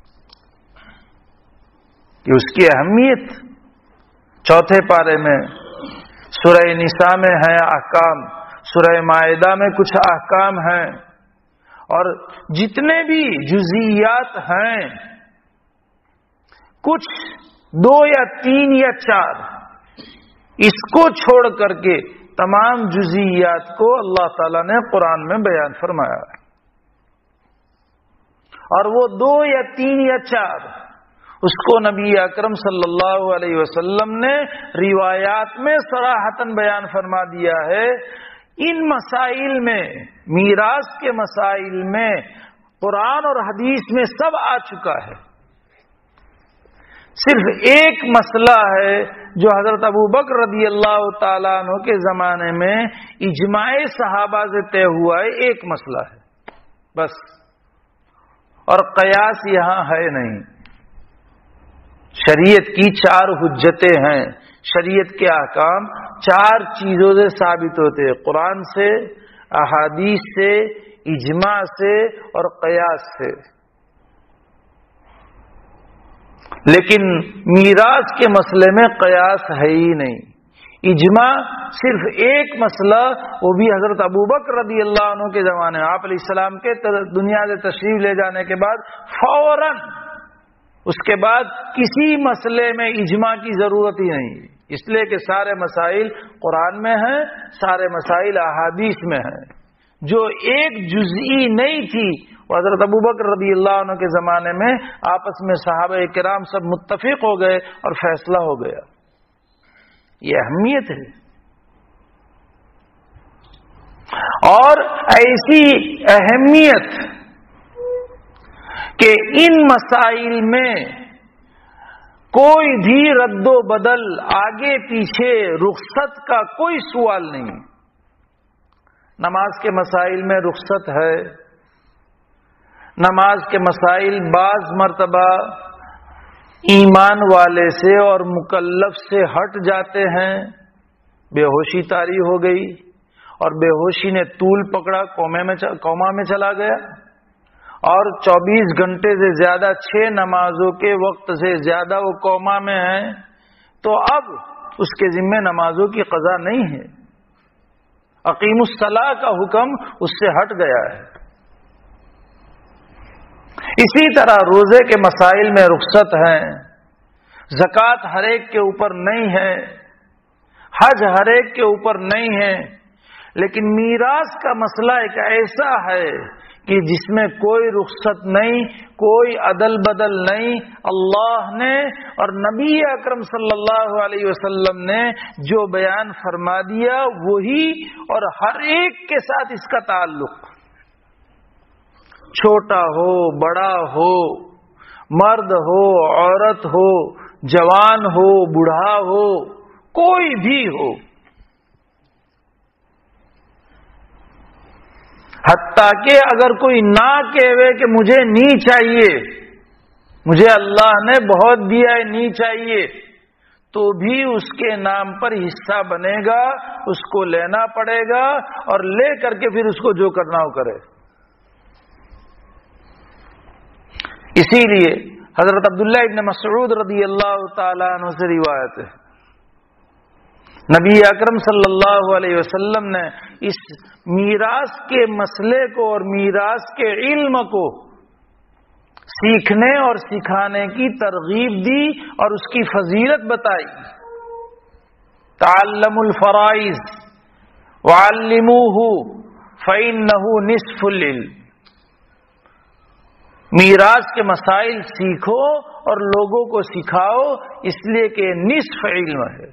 کہ اس کی اہمیت 4 پارے میں، سورہ نساء میں ہے احکام، سورہ مائدہ میں کچھ احکام ہیں، اور جتنے بھی جزئیات ہیں، کچھ 2 یا 3 یا 4، اس کو چھوڑ کر کے تمام جزئیات کو اللہ تعالیٰ نے قرآن میں بیان فرمایا ہے۔ اور وہ 2 یا 3 یا 4 اس کو نبی اکرم صلی اللہ علیہ وسلم نے روایات میں صراحتاً بیان فرما دیا ہے۔ ان مسائل میں، میراث کے مسائل میں قرآن اور حدیث میں سب آ چکا ہے۔ صرف ایک مسئلہ ہے جو حضرت ابوبکر رضی اللہ تعالیٰ عنہ کے زمانے میں اجماع صحابہ سے طے ہوا ہے، ایک مسئلہ ہے بس، اور قیاس یہاں ہے نہیں۔ شریعت کی 4 حجتیں ہیں، شریعت کے احکام 4 چیزوں سے ثابت ہوتے ہیں، قرآن سے، احادیث سے، اجماع سے اور قیاس سے۔ لیکن میراث کے مسئلے میں قیاس ہے ہی نہیں۔ اجماع صرف ایک مسئلہ، وہ بھی حضرت ابوبکر رضی اللہ عنہ کے زمانے میں، آپ علیہ السلام کے دنیا سے تشریف لے جانے کے بعد فوراً اس کے بعد کسی مسئلے میں اجماع کی ضرورت ہی نہیں، اس لیے کہ سارے مسائل قرآن میں ہیں، سارے مسائل احادیث میں ہیں۔ جو ایک جزئی نہیں تھی وہ حضرت ابوبکر رضی اللہ عنہ کے زمانے میں آپس میں صحابہ کرام سب متفق ہو گئے اور فیصلہ ہو گیا۔ یہ اہمیت ہے۔ اور ایسی اہمیت کہ ان مسائل میں کوئی بھی رد و بدل، آگے پیچھے، رخصت کا کوئی سوال نہیں۔ نماز کے مسائل میں رخصت ہے، نماز کے مسائل بعض مرتبہ ایمان والے سے اور مکلف سے ہٹ جاتے ہیں، بے ہوشی طاری ہو گئی اور بے ہوشی نے طول پکڑا، کوما میں چلا گیا، اور 24 گھنٹے سے زیادہ 6 نمازوں کے وقت سے زیادہ وہ کوما میں ہے، تو اب اس کے ذمہ نمازوں کی قضا نہیں ہے، اقیم الصلاۃ کا حکم اس سے ہٹ گیا ہے۔ اسی طرح روزے کے مسائل میں رخصت ہیں، زکوٰۃ ہر ایک کے اوپر نہیں ہے، حج ہر ایک کے اوپر نہیں ہے، لیکن میراث کا مسئلہ ایک ایسا ہے کہ جس میں کوئی رخصت نہیں، کوئی عدل بدل نہیں۔ اللہ نے اور نبی اکرم صلی اللہ علیہ وسلم نے جو بیان فرما دیا وہی، اور ہر ایک کے ساتھ اس کا تعلق، چھوٹا ہو، بڑا ہو، مرد ہو، عورت ہو، جوان ہو، بوڑھا ہو، کوئی بھی ہو، حتیٰ کہ اگر کوئی نہ کہے کہ مجھے نہیں چاہیے، مجھے اللہ نے بہت دیا ہے نہیں چاہیے، تو بھی اس کے نام پر حصہ بنے گا، اس کو لینا پڑے گا، اور لے کر کے پھر اس کو جو کرنا ہو کرے۔ اسی لیے حضرت عبداللہ ابن مسعود رضی اللہ تعالیٰ عنہ سے روایت ہے، نبی اکرم صلی اللہ علیہ وسلم نے اس میراث کے مسئلے کو اور میراث کے علم کو سیکھنے اور سکھانے کی ترغیب دی اور اس کی فضیلت بتائی۔ تعلموا الفرائض وعلموه فإنه نصف العلم، میراث کے مسائل سیکھو اور لوگوں کو سکھاؤ، اس لیے کہ نصف علم ہے۔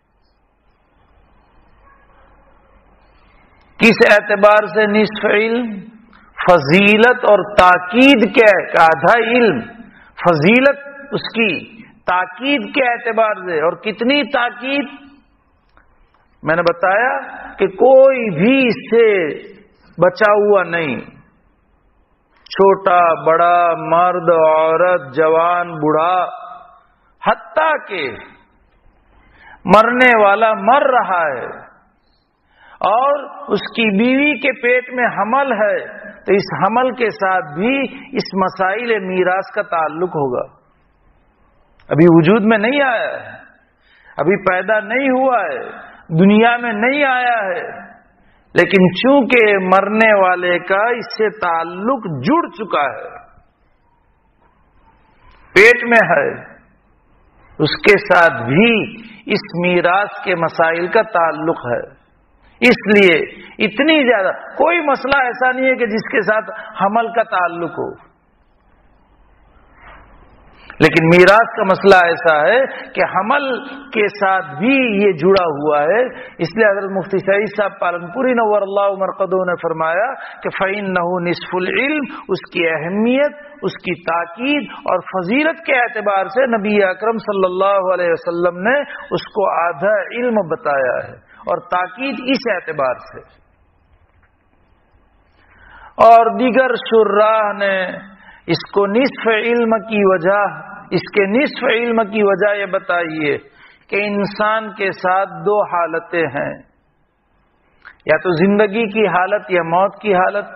کس اعتبار سے نصف علم؟ فضیلت اور تاکید کے آدھا علم، فضیلت اس کی تاکید کے اعتبار سے، اور کتنی تاکید؟ میں نے بتایا کہ کوئی بھی اس سے بچا ہوا نہیں، چھوٹا بڑا، مرد عورت، جوان بوڑھا، حتیٰ کہ مرنے والا مر رہا ہے اور اس کی بیوی کے پیٹ میں حمل ہے، تو اس حمل کے ساتھ بھی اس مسائل میراث کا تعلق ہوگا۔ ابھی وجود میں نہیں آیا ہے، ابھی پیدا نہیں ہوا ہے، دنیا میں نہیں آیا ہے، لیکن چونکہ مرنے والے کا اس سے تعلق جڑ چکا ہے، پیٹ میں ہے، اس کے ساتھ بھی اس میراث کے مسائل کا تعلق ہے۔ اس لیے اتنی زیادہ کوئی مسئلہ ایسا نہیں ہے کہ جس کے ساتھ حمل کا تعلق ہو، لیکن میراث کا مسئلہ ایسا ہے کہ حمل کے ساتھ بھی یہ جڑا ہوا ہے۔ اس لیے حضرت مفتی سعید صاحب پالنپوری نور اللہ مرقدہ نے فرمایا کہ فإنہ نصف العلم، اس کی اہمیت، اس کی تاکید اور فضیلت کے اعتبار سے نبی اکرم صلی اللہ علیہ وسلم نے اس کو آدھا علم بتایا ہے، اور تاکید اس اعتبار سے۔ اور دیگر شراح نے اس کو نصف علم کی وجہ، اس کے نصف علم کی وجہ یہ بتائی ہے کہ انسان کے ساتھ دو حالتیں ہیں، یا تو زندگی کی حالت یا موت کی حالت۔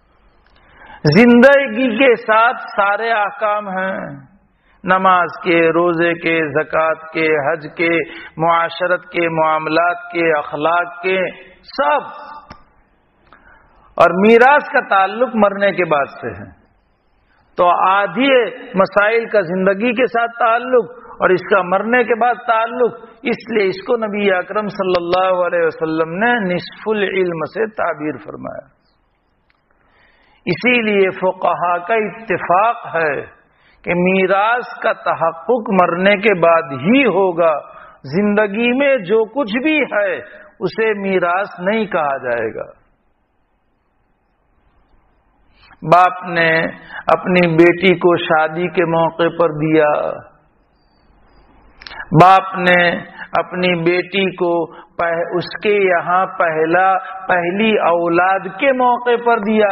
زندگی کے ساتھ سارے احکام ہیں، نماز کے، روزے کے، زکوٰۃ کے، حج کے، معاشرت کے، معاملات کے، اخلاق کے، سب۔ اور میراث کا تعلق مرنے کے بعد سے ہے، تو آدھی مسائل کا زندگی کے ساتھ تعلق اور اس کا مرنے کے بعد تعلق، اس لیے اس کو نبی اکرم صلی اللہ علیہ وسلم نے نصف العلم سے تعبیر فرمایا۔ اسی لیے فقہا کا اتفاق ہے کہ میراث کا تحقق مرنے کے بعد ہی ہوگا، زندگی میں جو کچھ بھی ہے اسے میراث نہیں کہا جائے گا۔ باپ نے اپنی بیٹی کو شادی کے موقع پر دیا، باپ نے اپنی بیٹی کو اس کے یہاں پہلی اولاد کے موقع پر دیا،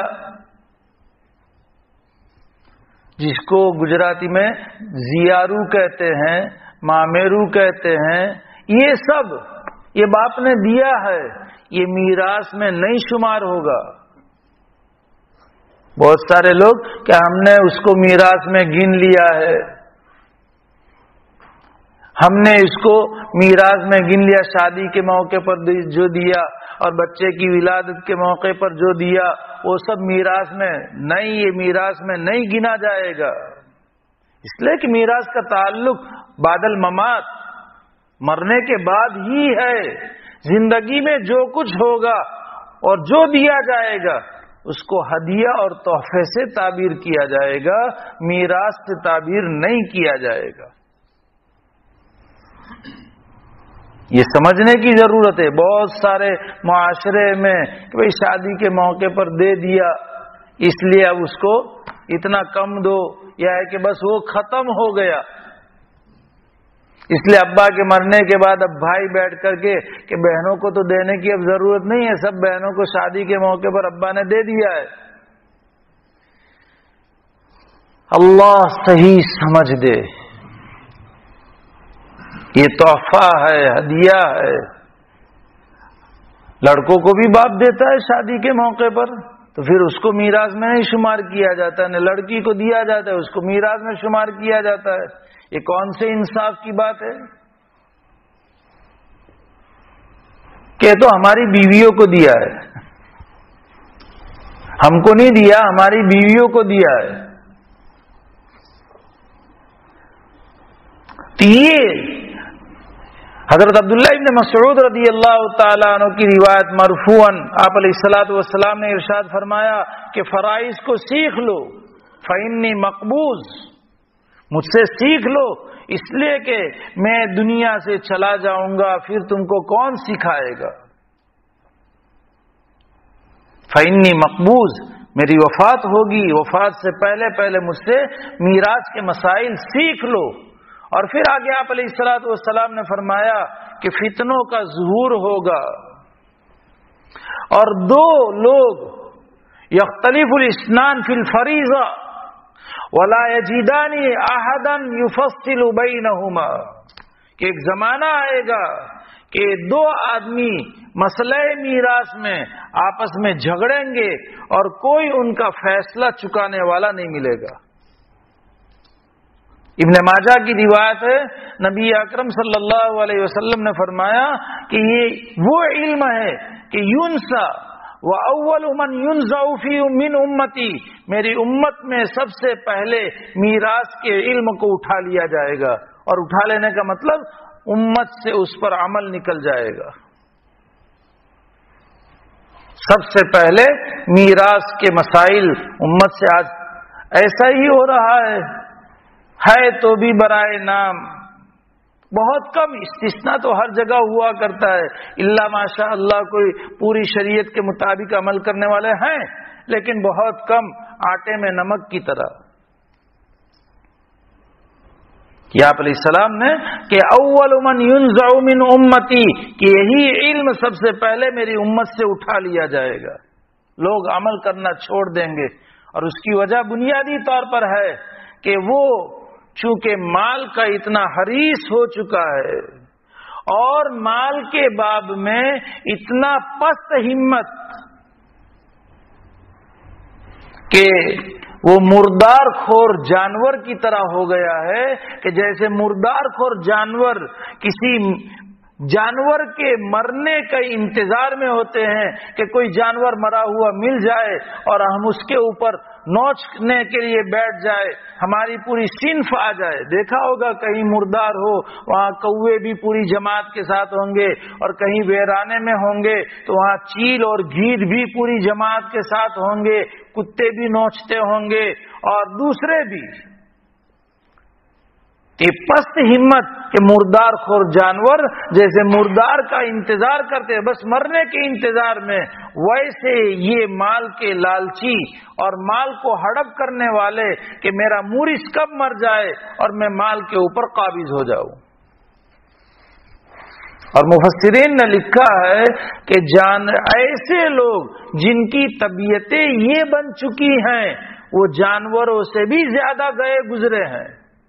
جس کو گجراتی میں زیارو کہتے ہیں، مامیرو کہتے ہیں، یہ سب یہ باپ نے دیا ہے، یہ میراث میں نہیں شمار ہوگا۔ بہت سارے لوگ کہ ہم نے اس کو میراث میں گن لیا ہے، ہم نے اس کو میراث میں گن لیا، شادی کے موقع پر جو دیا اور بچے کی ولادت کے موقع پر جو دیا وہ سب میراث میں نہیں، یہ میراث میں نہیں گنا جائے گا، اس لیے کہ میراث کا تعلق بعد الممات، مرنے کے بعد ہی ہے۔ زندگی میں جو کچھ ہوگا اور جو دیا جائے گا اس کو ہدیہ اور تحفے سے تعبیر کیا جائے گا، میراث سے تعبیر نہیں کیا جائے گا۔ یہ سمجھنے کی ضرورت ہے۔ بہت سارے معاشرے میں کہ بھئی شادی کے موقع پر دے دیا، اس لیے اب اس کو اتنا کم دو، یا ہے کہ بس وہ ختم ہو گیا؟ اس لیے ابا کے مرنے کے بعد اب بھائی بیٹھ کر کے کہ بہنوں کو تو دینے کی اب ضرورت نہیں ہے، سب بہنوں کو شادی کے موقع پر ابا نے دے دیا ہے۔ اللہ صحیح سمجھ دے، یہ تحفہ ہے، ہدیہ ہے۔ لڑکوں کو بھی باپ دیتا ہے شادی کے موقع پر، تو پھر اس کو میراث میں نہیں شمار کیا جاتا، نہ لڑکی کو دیا جاتا ہے، اس کو میراث میں شمار کیا جاتا ہے۔ یہ کون سے انصاف کی بات ہے؟ کہ تو ہماری بیویوں کو دیا ہے، ہم کو نہیں دیا، ہماری بیویوں کو دیا ہے۔ حضرت عبداللہ ابن مسعود رضی اللہ تعالیٰ عنہ کی روایت مرفوعاً آپ علیہ الصلوۃ والسلام نے ارشاد فرمایا کہ فرائض کو سیکھ لو، فإنی مقبوض، مجھ سے سیکھ لو، اس لیے کہ میں دنیا سے چلا جاؤں گا، پھر تم کو کون سکھائے گا؟ فإنی مقبوض، میری وفات ہوگی، وفات سے پہلے پہلے مجھ سے میراث کے مسائل سیکھ لو۔ اور پھر آگے آپ علیہ الصلوۃ والسلام نے فرمایا کہ فتنوں کا ظہور ہوگا، اور دو لوگ یختلف الاثنان فی الفریضہ ولا یجدان احدا یفصل بینہما، کہ ایک زمانہ آئے گا کہ دو آدمی مسئلہ میراث میں آپس میں جھگڑیں گے اور کوئی ان کا فیصلہ چکانے والا نہیں ملے گا۔ ابن ماجہ کی روایت ہے، نبی اکرم صلی اللہ علیہ وسلم نے فرمایا کہ یہ وہ علم ہے کہ یونسا وَأَوَّلُ مَنْ يُنْزَعُ فِي مِنْ أُمَّتِي، میری امت میں سب سے پہلے میراث کے علم کو اٹھا لیا جائے گا، اور اٹھا لینے کا مطلب امت سے اس پر عمل نکل جائے گا۔ سب سے پہلے میراث کے مسائل امت سے آج ایسا ہی ہو رہا ہے تو بھی برائے نام، بہت کم، استثناء تو ہر جگہ ہوا کرتا ہے، الا ماشاء اللہ کوئی پوری شریعت کے مطابق عمل کرنے والے ہیں، لیکن بہت کم، آٹے میں نمک کی طرح۔ یا آپ علیہ السلام نے کہ اول من ينزع من امتی، کہ یہی علم سب سے پہلے میری امت سے اٹھا لیا جائے گا، لوگ عمل کرنا چھوڑ دیں گے۔ اور اس کی وجہ بنیادی طور پر ہے کہ وہ چونکہ مال کا اتنا حریص ہو چکا ہے اور مال کے باب میں اتنا پست ہمت کہ وہ مردار خور جانور کی طرح ہو گیا ہے، کہ جیسے مردار خور جانور کسی جانور کے مرنے کا انتظار میں ہوتے ہیں کہ کوئی جانور مرا ہوا مل جائے اور ہم اس کے اوپر نوچنے کے لیے بیٹھ جائے، ہماری پوری صنف آ جائے۔ دیکھا ہوگا کہیں مردار ہو وہاں کوے بھی پوری جماعت کے ساتھ ہوں گے، اور کہیں ویرانے میں ہوں گے تو وہاں چیل اور گھیڑ بھی پوری جماعت کے ساتھ ہوں گے، کتے بھی نوچتے ہوں گے اور دوسرے بھی۔ یہ پست ہمت کہ مردار خور جانور جیسے مردار کا انتظار کرتے بس مرنے کے انتظار میں، ویسے یہ مال کے لالچی اور مال کو ہڑپ کرنے والے کہ میرا مورث کب مر جائے اور میں مال کے اوپر قابض ہو جاؤں۔ اور مفسرین نے لکھا ہے کہ ایسے لوگ جن کی طبیعتیں یہ بن چکی ہیں وہ جانوروں سے بھی زیادہ گئے گزرے ہیں۔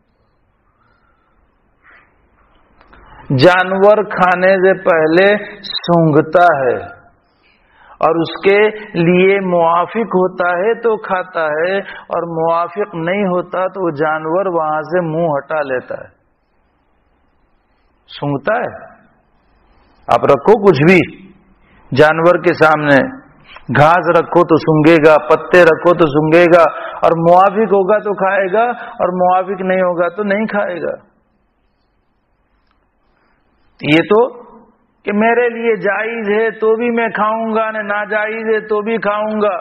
جانور کھانے سے پہلے سونگھتا ہے اور اس کے لیے موافق ہوتا ہے تو کھاتا ہے، اور موافق نہیں ہوتا تو وہ جانور وہاں سے منہ ہٹا لیتا ہے۔ سونگھتا ہے، آپ رکھو کچھ بھی جانور کے سامنے، گھاس رکھو تو سونگھے گا، پتے رکھو تو سونگھے گا، اور موافق ہوگا تو کھائے گا اور موافق نہیں ہوگا تو نہیں کھائے گا۔ یہ تو کہ میرے لیے جائز ہے تو بھی میں کھاؤں گا، ناجائز ہے تو بھی کھاؤں گا،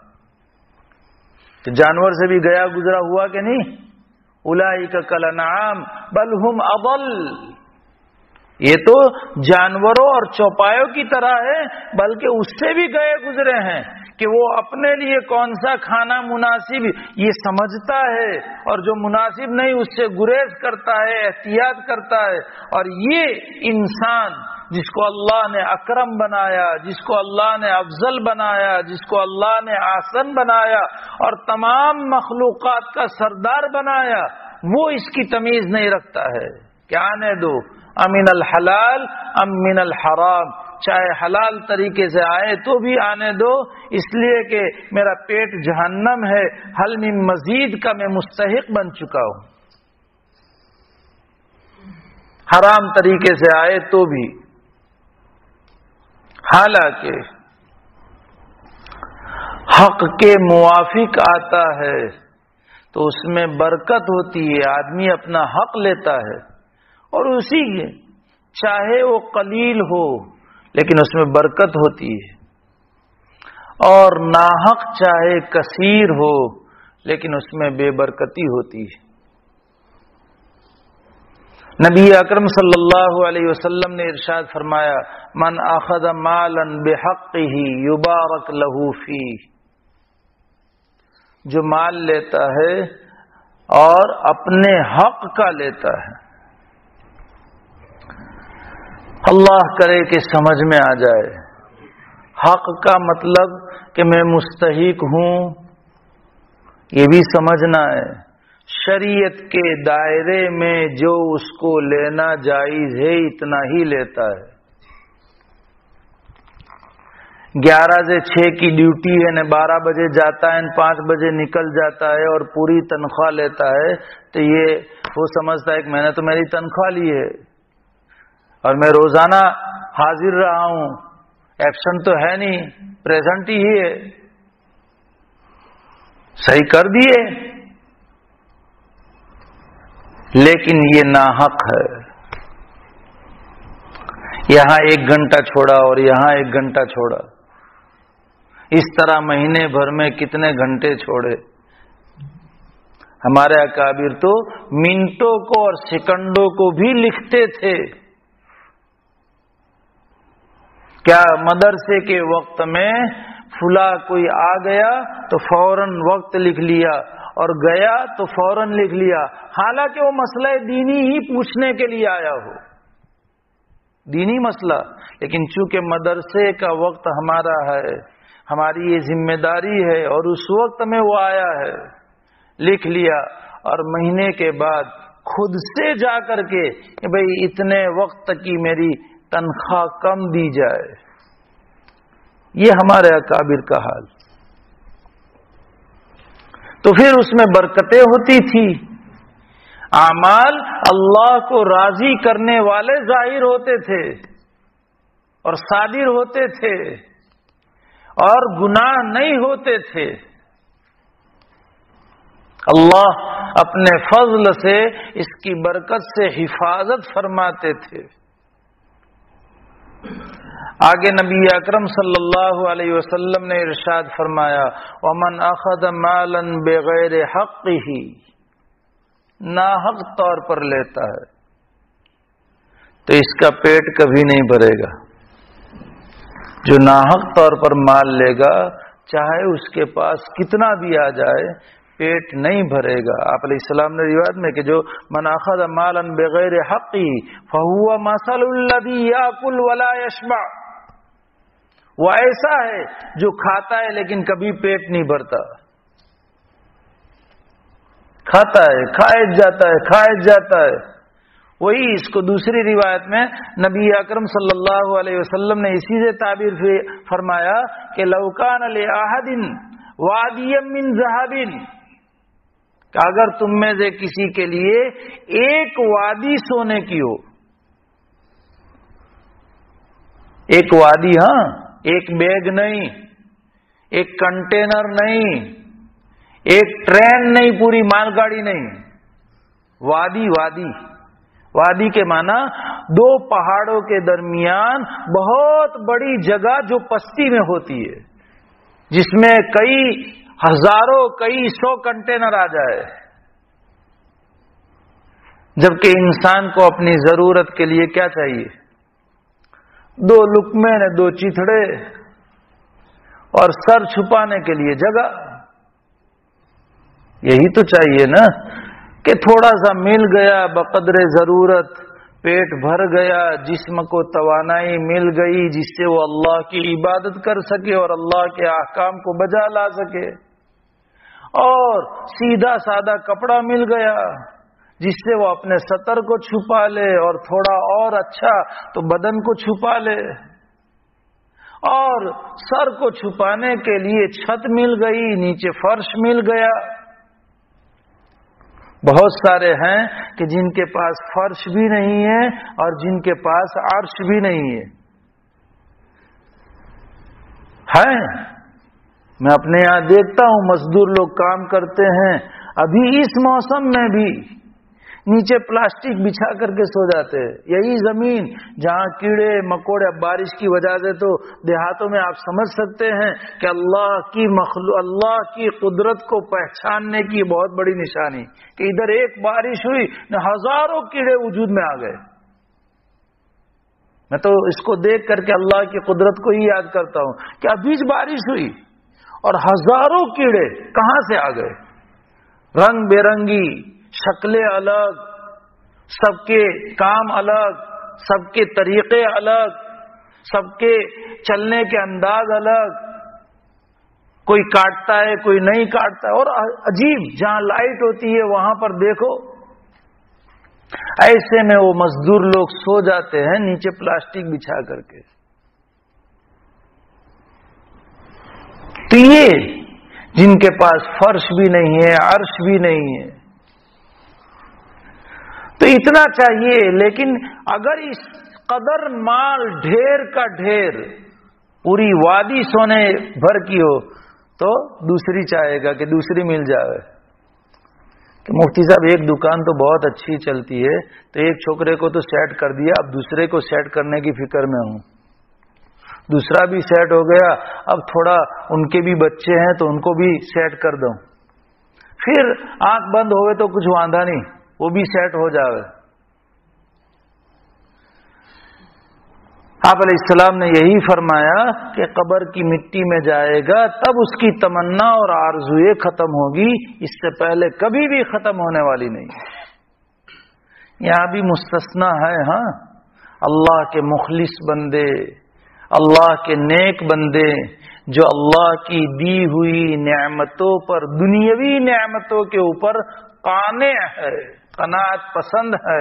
تو جانور سے بھی گیا گزرا ہوا کہ نہیں؟ اولئک کالانعام بل ہم اضل، یہ تو جانوروں اور چوپایوں کی طرح ہے، بلکہ اس سے بھی گئے گزرے ہیں کہ وہ اپنے لیے کون سا کھانا مناسب یہ سمجھتا ہے، اور جو مناسب نہیں اس سے گریز کرتا ہے، احتیاط کرتا ہے۔ اور یہ انسان جس کو اللہ نے اکرم بنایا، جس کو اللہ نے افضل بنایا، جس کو اللہ نے احسن بنایا اور تمام مخلوقات کا سردار بنایا، وہ اس کی تمیز نہیں رکھتا ہے کہ آنے دو امن الحلال ام من الحرام، چاہے حلال طریقے سے آئے تو بھی آنے دو، اس لیے کہ میرا پیٹ جہنم ہے، حل من مزید کا میں مستحق بن چکا ہوں۔ حرام طریقے سے آئے تو بھی، حالانکہ حق کے موافق آتا ہے تو اس میں برکت ہوتی ہے، آدمی اپنا حق لیتا ہے، اور اسی کے چاہے وہ قلیل ہو لیکن اس میں برکت ہوتی ہے، اور ناحق چاہے کثیر ہو لیکن اس میں بے برکتی ہوتی ہے۔ نبی اکرم صلی اللہ علیہ وسلم نے ارشاد فرمایا، من اخذ مالا بحقه یبارک له فیہ، جو مال لیتا ہے اور اپنے حق کا لیتا ہے، اللہ کرے کہ سمجھ میں آ جائے۔ حق کا مطلب کہ میں مستحق ہوں، یہ بھی سمجھنا ہے۔ شریعت کے دائرے میں جو اس کو لینا جائز ہے اتنا ہی لیتا ہے۔ 11 سے 6 کی ڈیوٹی ہے، نہ 12 بجے جاتا ہے، 5 بجے نکل جاتا ہے اور پوری تنخواہ لیتا ہے، تو یہ وہ سمجھتا ہے کہ میں نے تو میری تنخواہ لی ہے اور میں روزانہ حاضر رہا ہوں، ایبسنٹ تو ہے نہیں، پریزنٹ ہی ہے، صحیح کر دیے۔ لیکن یہ ناحق ہے، یہاں 1 گھنٹہ چھوڑا اور یہاں 1 گھنٹہ چھوڑا، اس طرح مہینے بھر میں کتنے گھنٹے چھوڑے۔ ہمارے اکابر تو منٹوں کو اور سیکنڈوں کو بھی لکھتے تھے۔ کیا مدرسے کے وقت میں فلاں کوئی آ گیا تو فوراً وقت لکھ لیا، اور گیا تو فوراً لکھ لیا، حالانکہ وہ مسئلہ دینی ہی پوچھنے کے لیے آیا ہو، دینی مسئلہ، لیکن چونکہ مدرسے کا وقت ہمارا ہے، ہماری یہ ذمہ داری ہے، اور اس وقت میں وہ آیا ہے، لکھ لیا، اور مہینے کے بعد خود سے جا کر کے کہ بھئی اتنے وقت کی میری تنخواہ کم دی جائے۔ یہ ہمارے اکابر کا حال۔ تو پھر اس میں برکتیں ہوتی تھی، اعمال اللہ کو راضی کرنے والے ظاہر ہوتے تھے اور صادر ہوتے تھے، اور گناہ نہیں ہوتے تھے۔ اللہ اپنے فضل سے اس کی برکت سے حفاظت فرماتے تھے۔ آگے نبی اکرم صلی اللہ علیہ وسلم نے ارشاد فرمایا، وَمَنْ أَخَذَ مَالًا بِغَيْرِ حَقِّهِ، ناحق طور پر لیتا ہے تو اس کا پیٹ کبھی نہیں بھرے گا۔ جو ناحق طور پر مال لے گا، چاہے اس کے پاس کتنا بھی آ جائے، پیٹ نہیں بھرے گا۔ آپ علیہ السلام نے روایت میں کہ جو من اخذ مالا بغیر حقی فهو مثل الذي ياكل ولا يشبع، وہ ایسا ہے جو کھاتا ہے لیکن کبھی پیٹ نہیں بھرتا، کھاتا ہے، کھائے جاتا ہے۔ وہی اس کو دوسری روایت میں نبی اکرم صلی اللہ علیہ وسلم نے اسی سے تعبیر فرمایا کہ لو کان لأحد وادی من ذهب، کہ اگر تم میں سے کسی کے لیے ایک وادی سونے کی ہو، ایک وادی، ہاں، ایک بیگ نہیں، ایک کنٹینر نہیں، ایک ٹرین نہیں، پوری مال گاڑی نہیں، وادی کے معنی 2 پہاڑوں کے درمیان بہت بڑی جگہ جو پستی میں ہوتی ہے، جس میں کئی ہزاروں، کئی 100 کنٹینر آ جائے، جبکہ انسان کو اپنی ضرورت کے لیے کیا چاہیے؟ 2 لقمے نے 2 چیتھڑے اور سر چھپانے کے لیے جگہ. یہی تو چاہیے نا کہ تھوڑا سا مل گیا بقدر ضرورت، پیٹ بھر گیا، جسم کو توانائی مل گئی جس سے وہ اللہ کی عبادت کر سکے اور اللہ کے احکام کو بجا لا سکے، اور سیدھا سادہ کپڑا مل گیا جس سے وہ اپنے سطر کو چھپا لے، اور تھوڑا اور اچھا تو بدن کو چھپا لے، اور سر کو چھپانے کے لیے چھت مل گئی، نیچے فرش مل گیا. بہت سارے ہیں کہ جن کے پاس فرش بھی نہیں ہے اور جن کے پاس عرش بھی نہیں ہے. میں اپنے یہاں دیکھتا ہوں مزدور لوگ کام کرتے ہیں، ابھی اس موسم میں بھی نیچے پلاسٹک بچھا کر کے سو جاتے ہیں. یہی زمین جہاں کیڑے مکوڑے، اب بارش کی وجہ سے تو دیہاتوں میں آپ سمجھ سکتے ہیں کہ اللہ کی قدرت کو پہچاننے کی بہت بڑی نشانی کہ ادھر ایک بارش ہوئی ہزاروں کیڑے وجود میں آ گئے. میں تو اس کو دیکھ کر کے اللہ کی قدرت کو ہی یاد کرتا ہوں کہ ابھی بارش ہوئی اور ہزاروں کیڑے کہاں سے آ گئے، رنگ برنگی، شکلیں الگ، سب کے کام الگ، سب کے طریقے الگ، سب کے چلنے کے انداز الگ، کوئی کاٹتا ہے کوئی نہیں کاٹتا ہے، اور عجیب جہاں لائٹ ہوتی ہے وہاں پر دیکھو. ایسے میں وہ مزدور لوگ سو جاتے ہیں نیچے پلاسٹک بچھا کر کے. تو یہ جن کے پاس فرش بھی نہیں ہے، عرش بھی نہیں ہے، تو اتنا چاہیے. لیکن اگر اس قدر مال ڈھیر کا ڈھیر پوری وادی سونے بھر کی ہو تو دوسری چاہے گا کہ دوسری مل جائے. کہ مفتی صاحب ایک دکان تو بہت اچھی چلتی ہے تو ایک چھوکرے کو تو سیٹ کر دیا، اب دوسرے کو سیٹ کرنے کی فکر میں ہوں. دوسرا بھی سیٹ ہو گیا، اب تھوڑا ان کے بھی بچے ہیں تو ان کو بھی سیٹ کر دوں. پھر آنکھ بند ہوئے تو کچھ واندھا نہیں، وہ بھی سیٹ ہو جاوے. آپ علیہ السلام نے یہی فرمایا کہ قبر کی مٹی میں جائے گا تب اس کی تمنا اور آرزوئیں ختم ہوگی، اس سے پہلے کبھی بھی ختم ہونے والی نہیں. یہاں بھی مستثنا ہے. ہاں، اللہ کے مخلص بندے، اللہ کے نیک بندے جو اللہ کی دی ہوئی نعمتوں پر، دنیاوی نعمتوں کے اوپر قانع ہے، قناعت پسند ہے.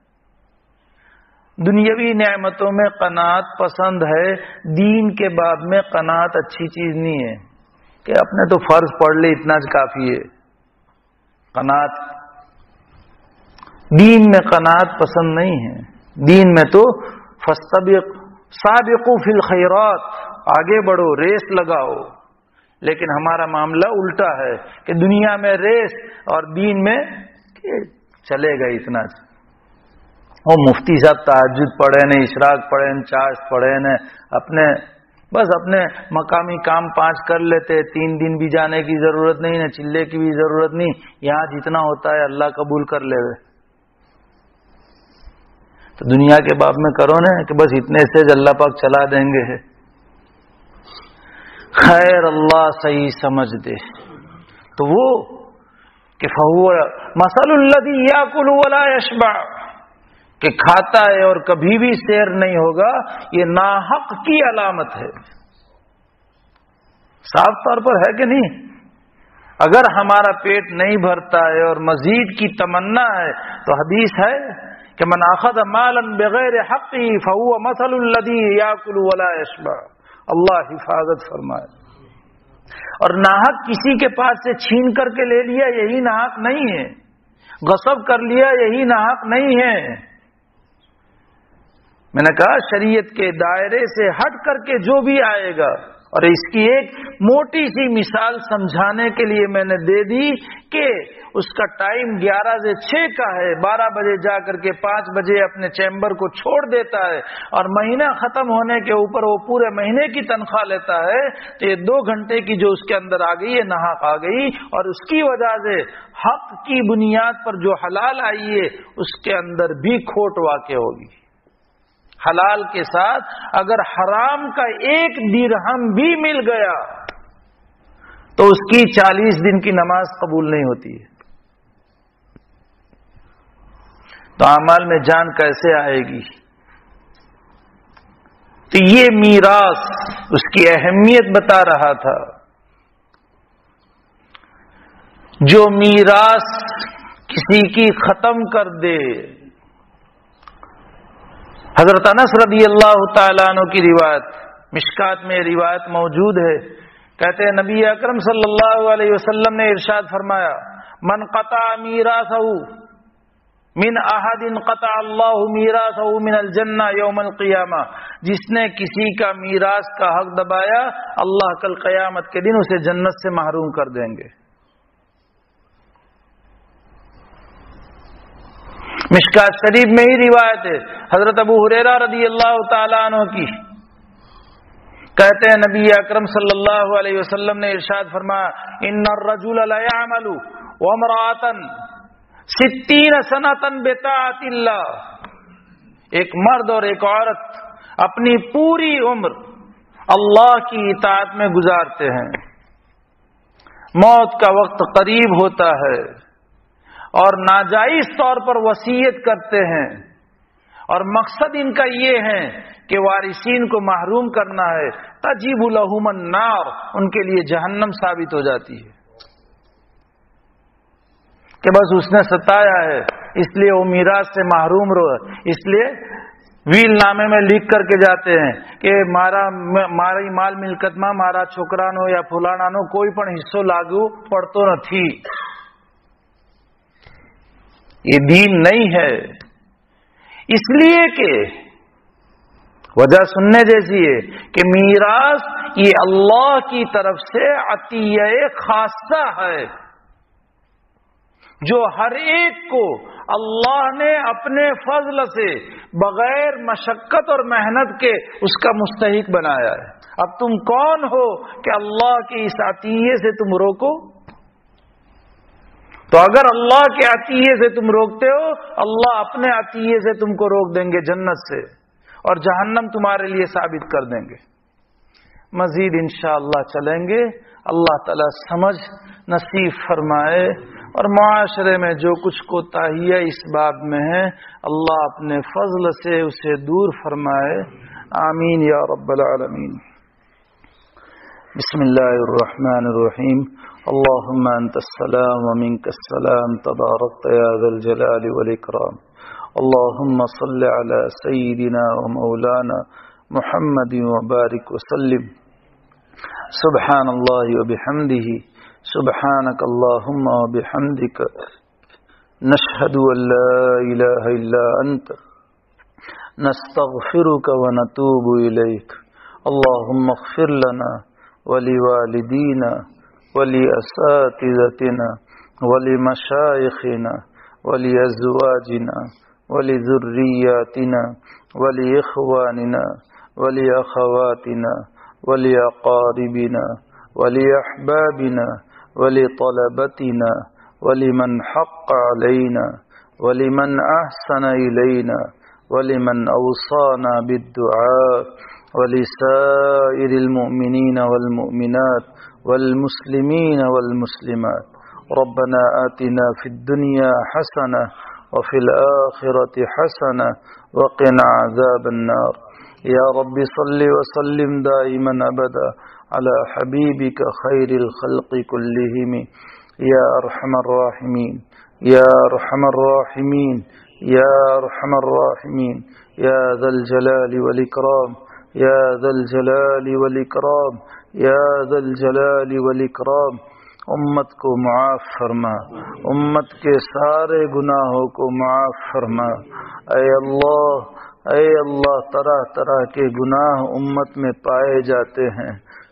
دنیاوی نعمتوں میں قناعت پسند ہے. دین کے باب میں قناعت اچھی چیز نہیں ہے کہ اپنے تو فرض پڑھ لے اتنا کافی ہے. قناعت دین میں قناعت پسند نہیں ہے. دین میں تو سابقوا فی الخیرات، آگے بڑھو، ریس لگاؤ. لیکن ہمارا معاملہ الٹا ہے کہ دنیا میں ریس اور دین میں چلے گا اتنا. وہ مفتی صاحب تہجد پڑھے نے، اشراق پڑھے نے، چاشت پڑھے نے، اپنے مقامی کام 5 کر لیتے، 3 دن بھی جانے کی ضرورت نہیں ہے، چلے کی بھی ضرورت نہیں. یہاں جتنا ہوتا ہے اللہ قبول کر لے. تو دنیا کے باب میں کرو نا کہ بس اتنے سے اللہ پاک چلا دیں گے. خیر اللہ صحیح سمجھ دے. تو وہ کہ فَهُوَ مَثَلُ الَّذِي يَأْكُلُ وَلَا يَشْبَعُ، کہ کھاتا ہے اور کبھی بھی سیر نہیں ہوگا، یہ ناحق کی علامت ہے. صاف طور پر ہے کہ نہیں؟ اگر ہمارا پیٹ نہیں بھرتا ہے اور مزید کی تمنا ہے تو حدیث ہے کہ من اخذ مالا بغیر حقه فهو مثل الذي ياكل ولا يشبع. اللہ حفاظت فرمائے. اور ناحق کسی کے پاس سے چھین کر کے لے لیا یہی ناحق نہیں ہے، غصب کر لیا یہی ناحق نہیں ہے. میں نے کہا شریعت کے دائرے سے ہٹ کر کے جو بھی آئے گا اور اس کی ایک موٹی سی مثال سمجھانے کے لیے میں نے دے دی کہ اس کا ٹائم 11 سے 6 کا ہے، 12 بجے جا کر کے 5 بجے اپنے چیمبر کو چھوڑ دیتا ہے اور مہینہ ختم ہونے کے اوپر وہ پورے مہینے کی تنخواہ لیتا ہے، تو یہ 2 گھنٹے کی جو اس کے اندر آ گئی ہے ناحق آ گئی، اور اس کی وجہ سے حق کی بنیاد پر جو حلال آئی ہے اس کے اندر بھی کھوٹ واقع ہوگی۔ حلال کے ساتھ اگر حرام کا 1 درہم بھی مل گیا تو اس کی 40 دن کی نماز قبول نہیں ہوتی ہے۔ تو اعمال میں جان کیسے آئے گی؟ تو یہ میراث اس کی اہمیت بتا رہا تھا۔ جو میراث کسی کی ختم کر دے، حضرت انس رضی اللہ تعالیٰ عنہ کی روایت، مشکات میں روایت موجود ہے، کہتے ہیں نبی اکرم صلی اللہ علیہ وسلم نے ارشاد فرمایا، من قطع میراثہ من احد قطع اللہ میراثہ من الجنہ یوم القیامہ، جس نے کسی کا میراث کا حق دبایا اللہ کل قیامت کے دن اسے جنت سے محروم کر دیں گے۔ مشکات شریف میں ہی روایت ہے حضرت ابو ہریرہ رضی اللہ تعالیٰ عنہ کی، کہتے ہیں نبی اکرم صلی اللہ علیہ وسلم نے ارشاد فرمایا، ان الرجل لیعمل وامرأة 60 سنة بطاعت اللہ، ایک مرد اور ایک عورت اپنی پوری عمر اللہ کی اطاعت میں گزارتے ہیں، موت کا وقت قریب ہوتا ہے اور ناجائز طور پر وصیت کرتے ہیں، اور مقصد ان کا یہ ہے کہ وارثین کو محروم کرنا ہے، تجیب لہم النار، ان کے لیے جہنم ثابت ہو جاتی ہے کہ بس اس نے ستایا ہے اس لیے وہ میراث سے محروم رہے، اس لیے ویل نامے میں لکھ کر کے جاتے ہیں کہ ماری مال ملکت میں مارا چھوکرانو یا فلانانو کوئی પણ حصو لاگو پڑતો નથી۔ یہ دین نہیں ہے، اس لیے کہ وجہ سننے جیسی ہے کہ میراث یہ اللہ کی طرف سے عطیہ خاصہ ہے جو ہر ایک کو اللہ نے اپنے فضل سے بغیر مشقت اور محنت کے اس کا مستحق بنایا ہے۔ اب تم کون ہو کہ اللہ کی اس عطیے سے تم روکو؟ تو اگر اللہ کے عطیے سے تم روکتے ہو، اللہ اپنے عطیے سے تم کو روک دیں گے جنت سے، اور جہنم تمہارے لیے ثابت کر دیں گے۔ مزید انشاءاللہ چلیں گے، اللہ تعالی سمجھ نصیب فرمائے، اور معاشرے میں جو کچھ کوتاہیاں اس باب میں ہے اللہ اپنے فضل سے اسے دور فرمائے، آمین یا رب العالمین۔ بسم اللہ الرحمن الرحیم، اللهم انت السلام ومنك السلام تباركت يا ذا الجلال والاكرام، اللهم صل على سيدنا ومولانا محمد وبارك وسلم، سبحان الله وبحمده، سبحانك اللهم وبحمدك، نشهد ان لا اله الا انت، نستغفرك ونتوب اليك، اللهم اغفر لنا ولوالدينا ولأساتذتنا ولمشايخنا ولأزواجنا ولذرياتنا ولإخواننا ولأخواتنا ولأقاربنا ولأحبابنا ولطلبتنا ولمن حق علينا ولمن أحسن إلينا ولمن أوصانا بالدعاء ولسائر المؤمنين والمؤمنات والمسلمين والمسلمات، ربنا آتنا في الدنيا حسنة وفي الآخرة حسنة وقنا عذاب النار، يا رب صل وسلم دائما أبدا على حبيبك خير الخلق كلهم، يا أرحم الراحمين، يا أرحم الراحمين، يا أرحم الراحمين، يا ذا الجلال والإكرام، يا ذا الجلال والإكرام، یا ذا الجلال والاکرام۔ امت کو معاف فرما، امت کے سارے گناہوں کو معاف فرما، اے اللہ طرح طرح کے گناہ امت میں پائے جاتے ہیں،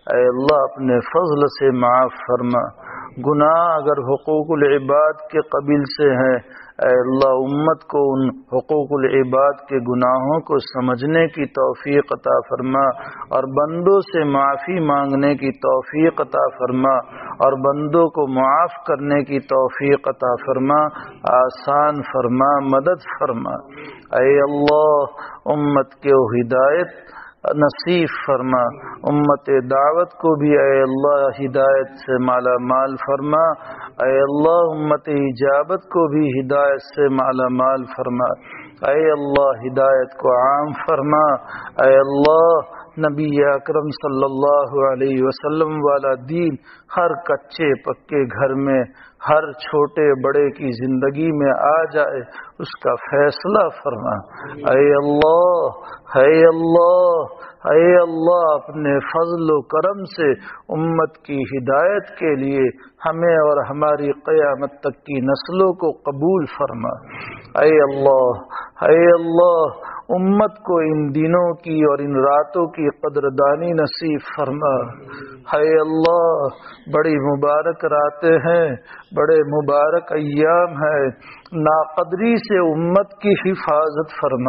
اے اللہ اپنے فضل سے معاف فرما، گناہ اگر حقوق العباد کے قبیل سے ہیں اے اللہ امت کو ان حقوق العباد کے گناہوں کو سمجھنے کی توفیق عطا فرما، اور بندوں سے معافی مانگنے کی توفیق عطا فرما، اور بندوں کو معاف کرنے کی توفیق عطا فرما، آسان فرما، مدد فرما۔ اے اللہ امت کو ہدایت نصیب فرما، امت دعوت کو بھی اے اللہ ہدایت سے مالا مال فرما، اے اللہ امت اجابت کو بھی ہدایت سے مالا مال فرما، اے اللہ ہدایت کو عام فرما، اے اللہ نبی اکرم صلی اللہ علیہ وسلم والا دین ہر کچے پکے گھر میں، ہر چھوٹے بڑے کی زندگی میں آ جائے، اس کا فیصلہ فرما۔ اے اللہ اے اللہ اے اللہ اپنے فضل و کرم سے امت کی ہدایت کے لیے ہمیں اور ہماری قیامت تک کی نسلوں کو قبول فرما۔ اے اللہ امت کو ان دنوں کی اور ان راتوں کی قدردانی نصیب فرما۔ اے اللہ بڑی مبارک راتیں ہیں، بڑے مبارک ایام ہیں، ناقدری سے امت کی حفاظت فرما،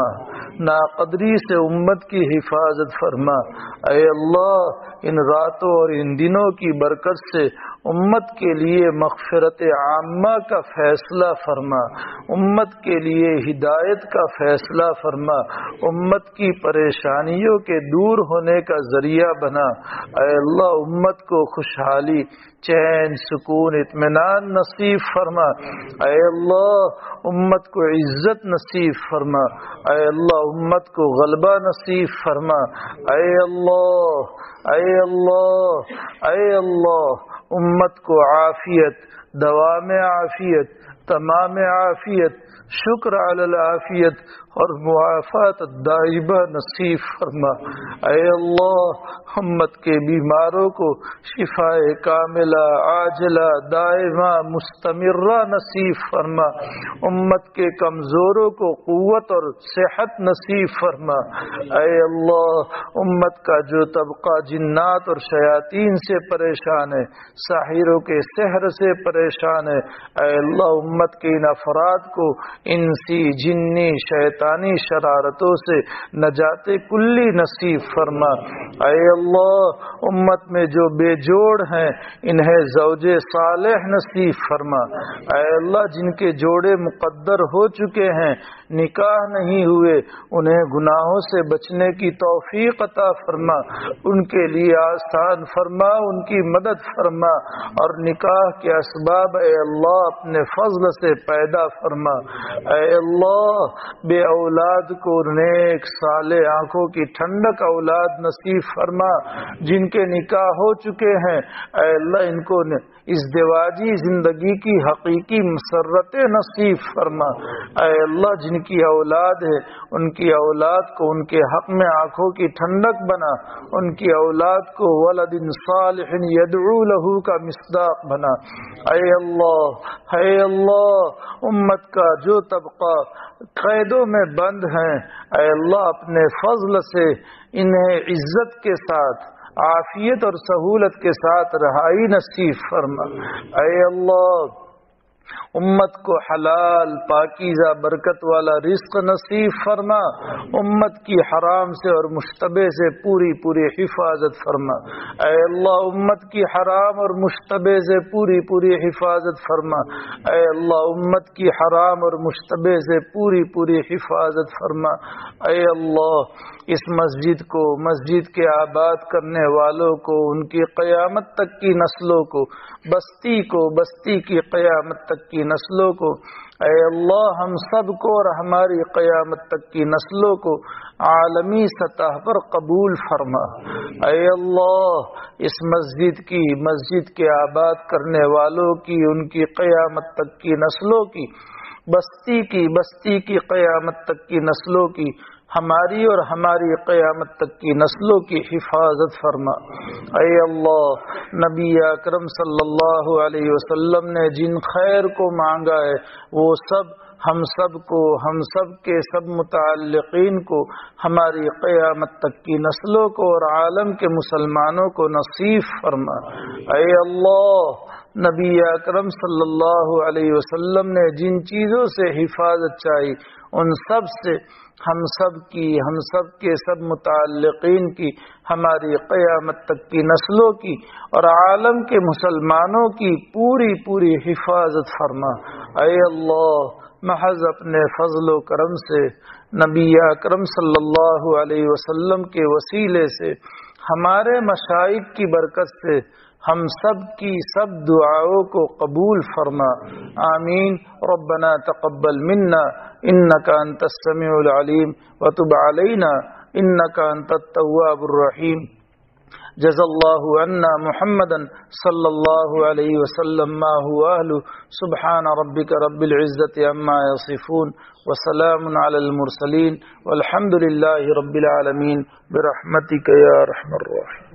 ناقدری سے امت کی حفاظت فرما۔ اے اللہ ان راتوں اور ان دنوں کی برکت سے امت کے لیے مغفرت عامہ کا فیصلہ فرما، امت کے لیے ہدایت کا فیصلہ فرما، امت کی پریشانیوں کے دور ہونے کا ذریعہ بنا۔ اے اللہ امت کو خوشحالی، چین، سکون، اطمینان نصیب فرما۔ اے اللہ امت کو عزت نصیب فرما، اے اللہ امت کو غلبہ نصیب فرما۔ اے اللہ اے اللہ اے اللہ امت کو عافیت، دوام عافیت، تمام عافیت، شکر علی العافیت اور معافات دائبہ نصیب فرما۔ اے اللہ امت کے بیماروں کو شفاء کاملہ، عاجلہ، دائمہ، مستمرہ نصیب فرما، امت کے کمزوروں کو قوت اور صحت نصیب فرما۔ اے اللہ امت کا جو طبقہ جنات اور شیاطین سے پریشان ہے، ساحروں کے سحر سے پریشان ہے، اے اللہ امت کے ان افراد کو انسی، جنی، شیطانی شرارتوں سے نجات کلی نصیب فرما۔ اے اللہ امت میں جو بے جوڑ ہیں انہیں زوج صالح نصیب فرما۔ اے اللہ جن کے جوڑے مقدر ہو چکے ہیں، نکاح نہیں ہوئے، انہیں گناہوں سے بچنے کی توفیق عطا فرما، ان کے لیے آسان فرما، ان کی مدد فرما، اور نکاح کے اسباب اے اللہ اپنے فضل سے پیدا فرما۔ اے اللہ بے اولاد کو نیک صالح آنکھوں کی ٹھنڈک اولاد نصیب فرما، جن کے نکاح ہو چکے ہیں اے اللہ ان کو ازدواجی زندگی کی حقیقی مسرت نصیب فرما۔ اے اللہ جن کی اولاد ہے ان کی اولاد کو ان کے حق میں آنکھوں کی ٹھنڈک بنا، ان کی اولاد کو ولد صالح یدعو لہ کا مصداق بنا۔ اے اللہ امت کا جو طبقہ قیدوں میں بند ہیں اے اللہ اپنے فضل سے انہیں عزت کے ساتھ، عافیت اور سہولت کے ساتھ رہائی نصیب فرما۔ اے اللہ امت کو حلال، پاکیزہ، برکت والا رزق نصیب فرما، امت کی حرام سے اور مشتبہ سے پوری پوری حفاظت فرما۔ اے اللہ امت کی حرام اور مشتبہ سے پوری پوری حفاظت فرما۔ اے اللہ امت کی حرام اور مشتبہ سے پوری پوری حفاظت فرما۔ اے اللہ اس مسجد کو، مسجد کے آباد کرنے والوں کو، ان کی قیامت تک کی نسلوں کو، بستی کی قیامت تک کی نسلوں کو، اے اللہ ہم سب کو اور ہماری قیامت تک کی نسلوں کو عالمی سطح پر قبول فرما۔ اے اللہ اس مسجد کے آباد کرنے والوں کی، ان کی قیامت تک کی نسلوں کی، بستی کی قیامت تک کی نسلوں کی، ہماری اور ہماری قیامت تک کی نسلوں کی حفاظت فرما۔ اے اللہ نبی اکرم صلی اللہ علیہ وسلم نے جن خیر کو مانگا ہے وہ سب ہم سب کو، ہم سب کے سب متعلقین کو، ہماری قیامت تک کی نسلوں کو اور عالم کے مسلمانوں کو نصیب فرما۔ اے اللہ، نبی اکرم صلی اللہ علیہ وسلم نے جن چیزوں سے حفاظت چاہی ان سب سے ہم سب کی، ہم سب کے سب متعلقین کی، ہماری قیامت تک کی نسلوں کی اور عالم کے مسلمانوں کی پوری پوری حفاظت فرما۔ اے اللہ، محض اپنے فضل و کرم سے، نبی اکرم صلی اللہ علیہ وسلم کے وسیلے سے، ہمارے مشائخ کی برکت سے ہم سب کی سب دعاؤں کو قبول فرما۔ آمین۔ ربنا تقبل منا انک انت السمیع العلیم وتب علینا انک انت التواب الرحیم۔ جزا اللہ عنا محمدا صلی اللہ علیہ وسلم ما هو اہلہ۔ سبحان ربک رب العزۃ عما یصفون وسلام علی المرسلین والحمد للہ رب العالمین برحمتک یا ارحم الراحمین۔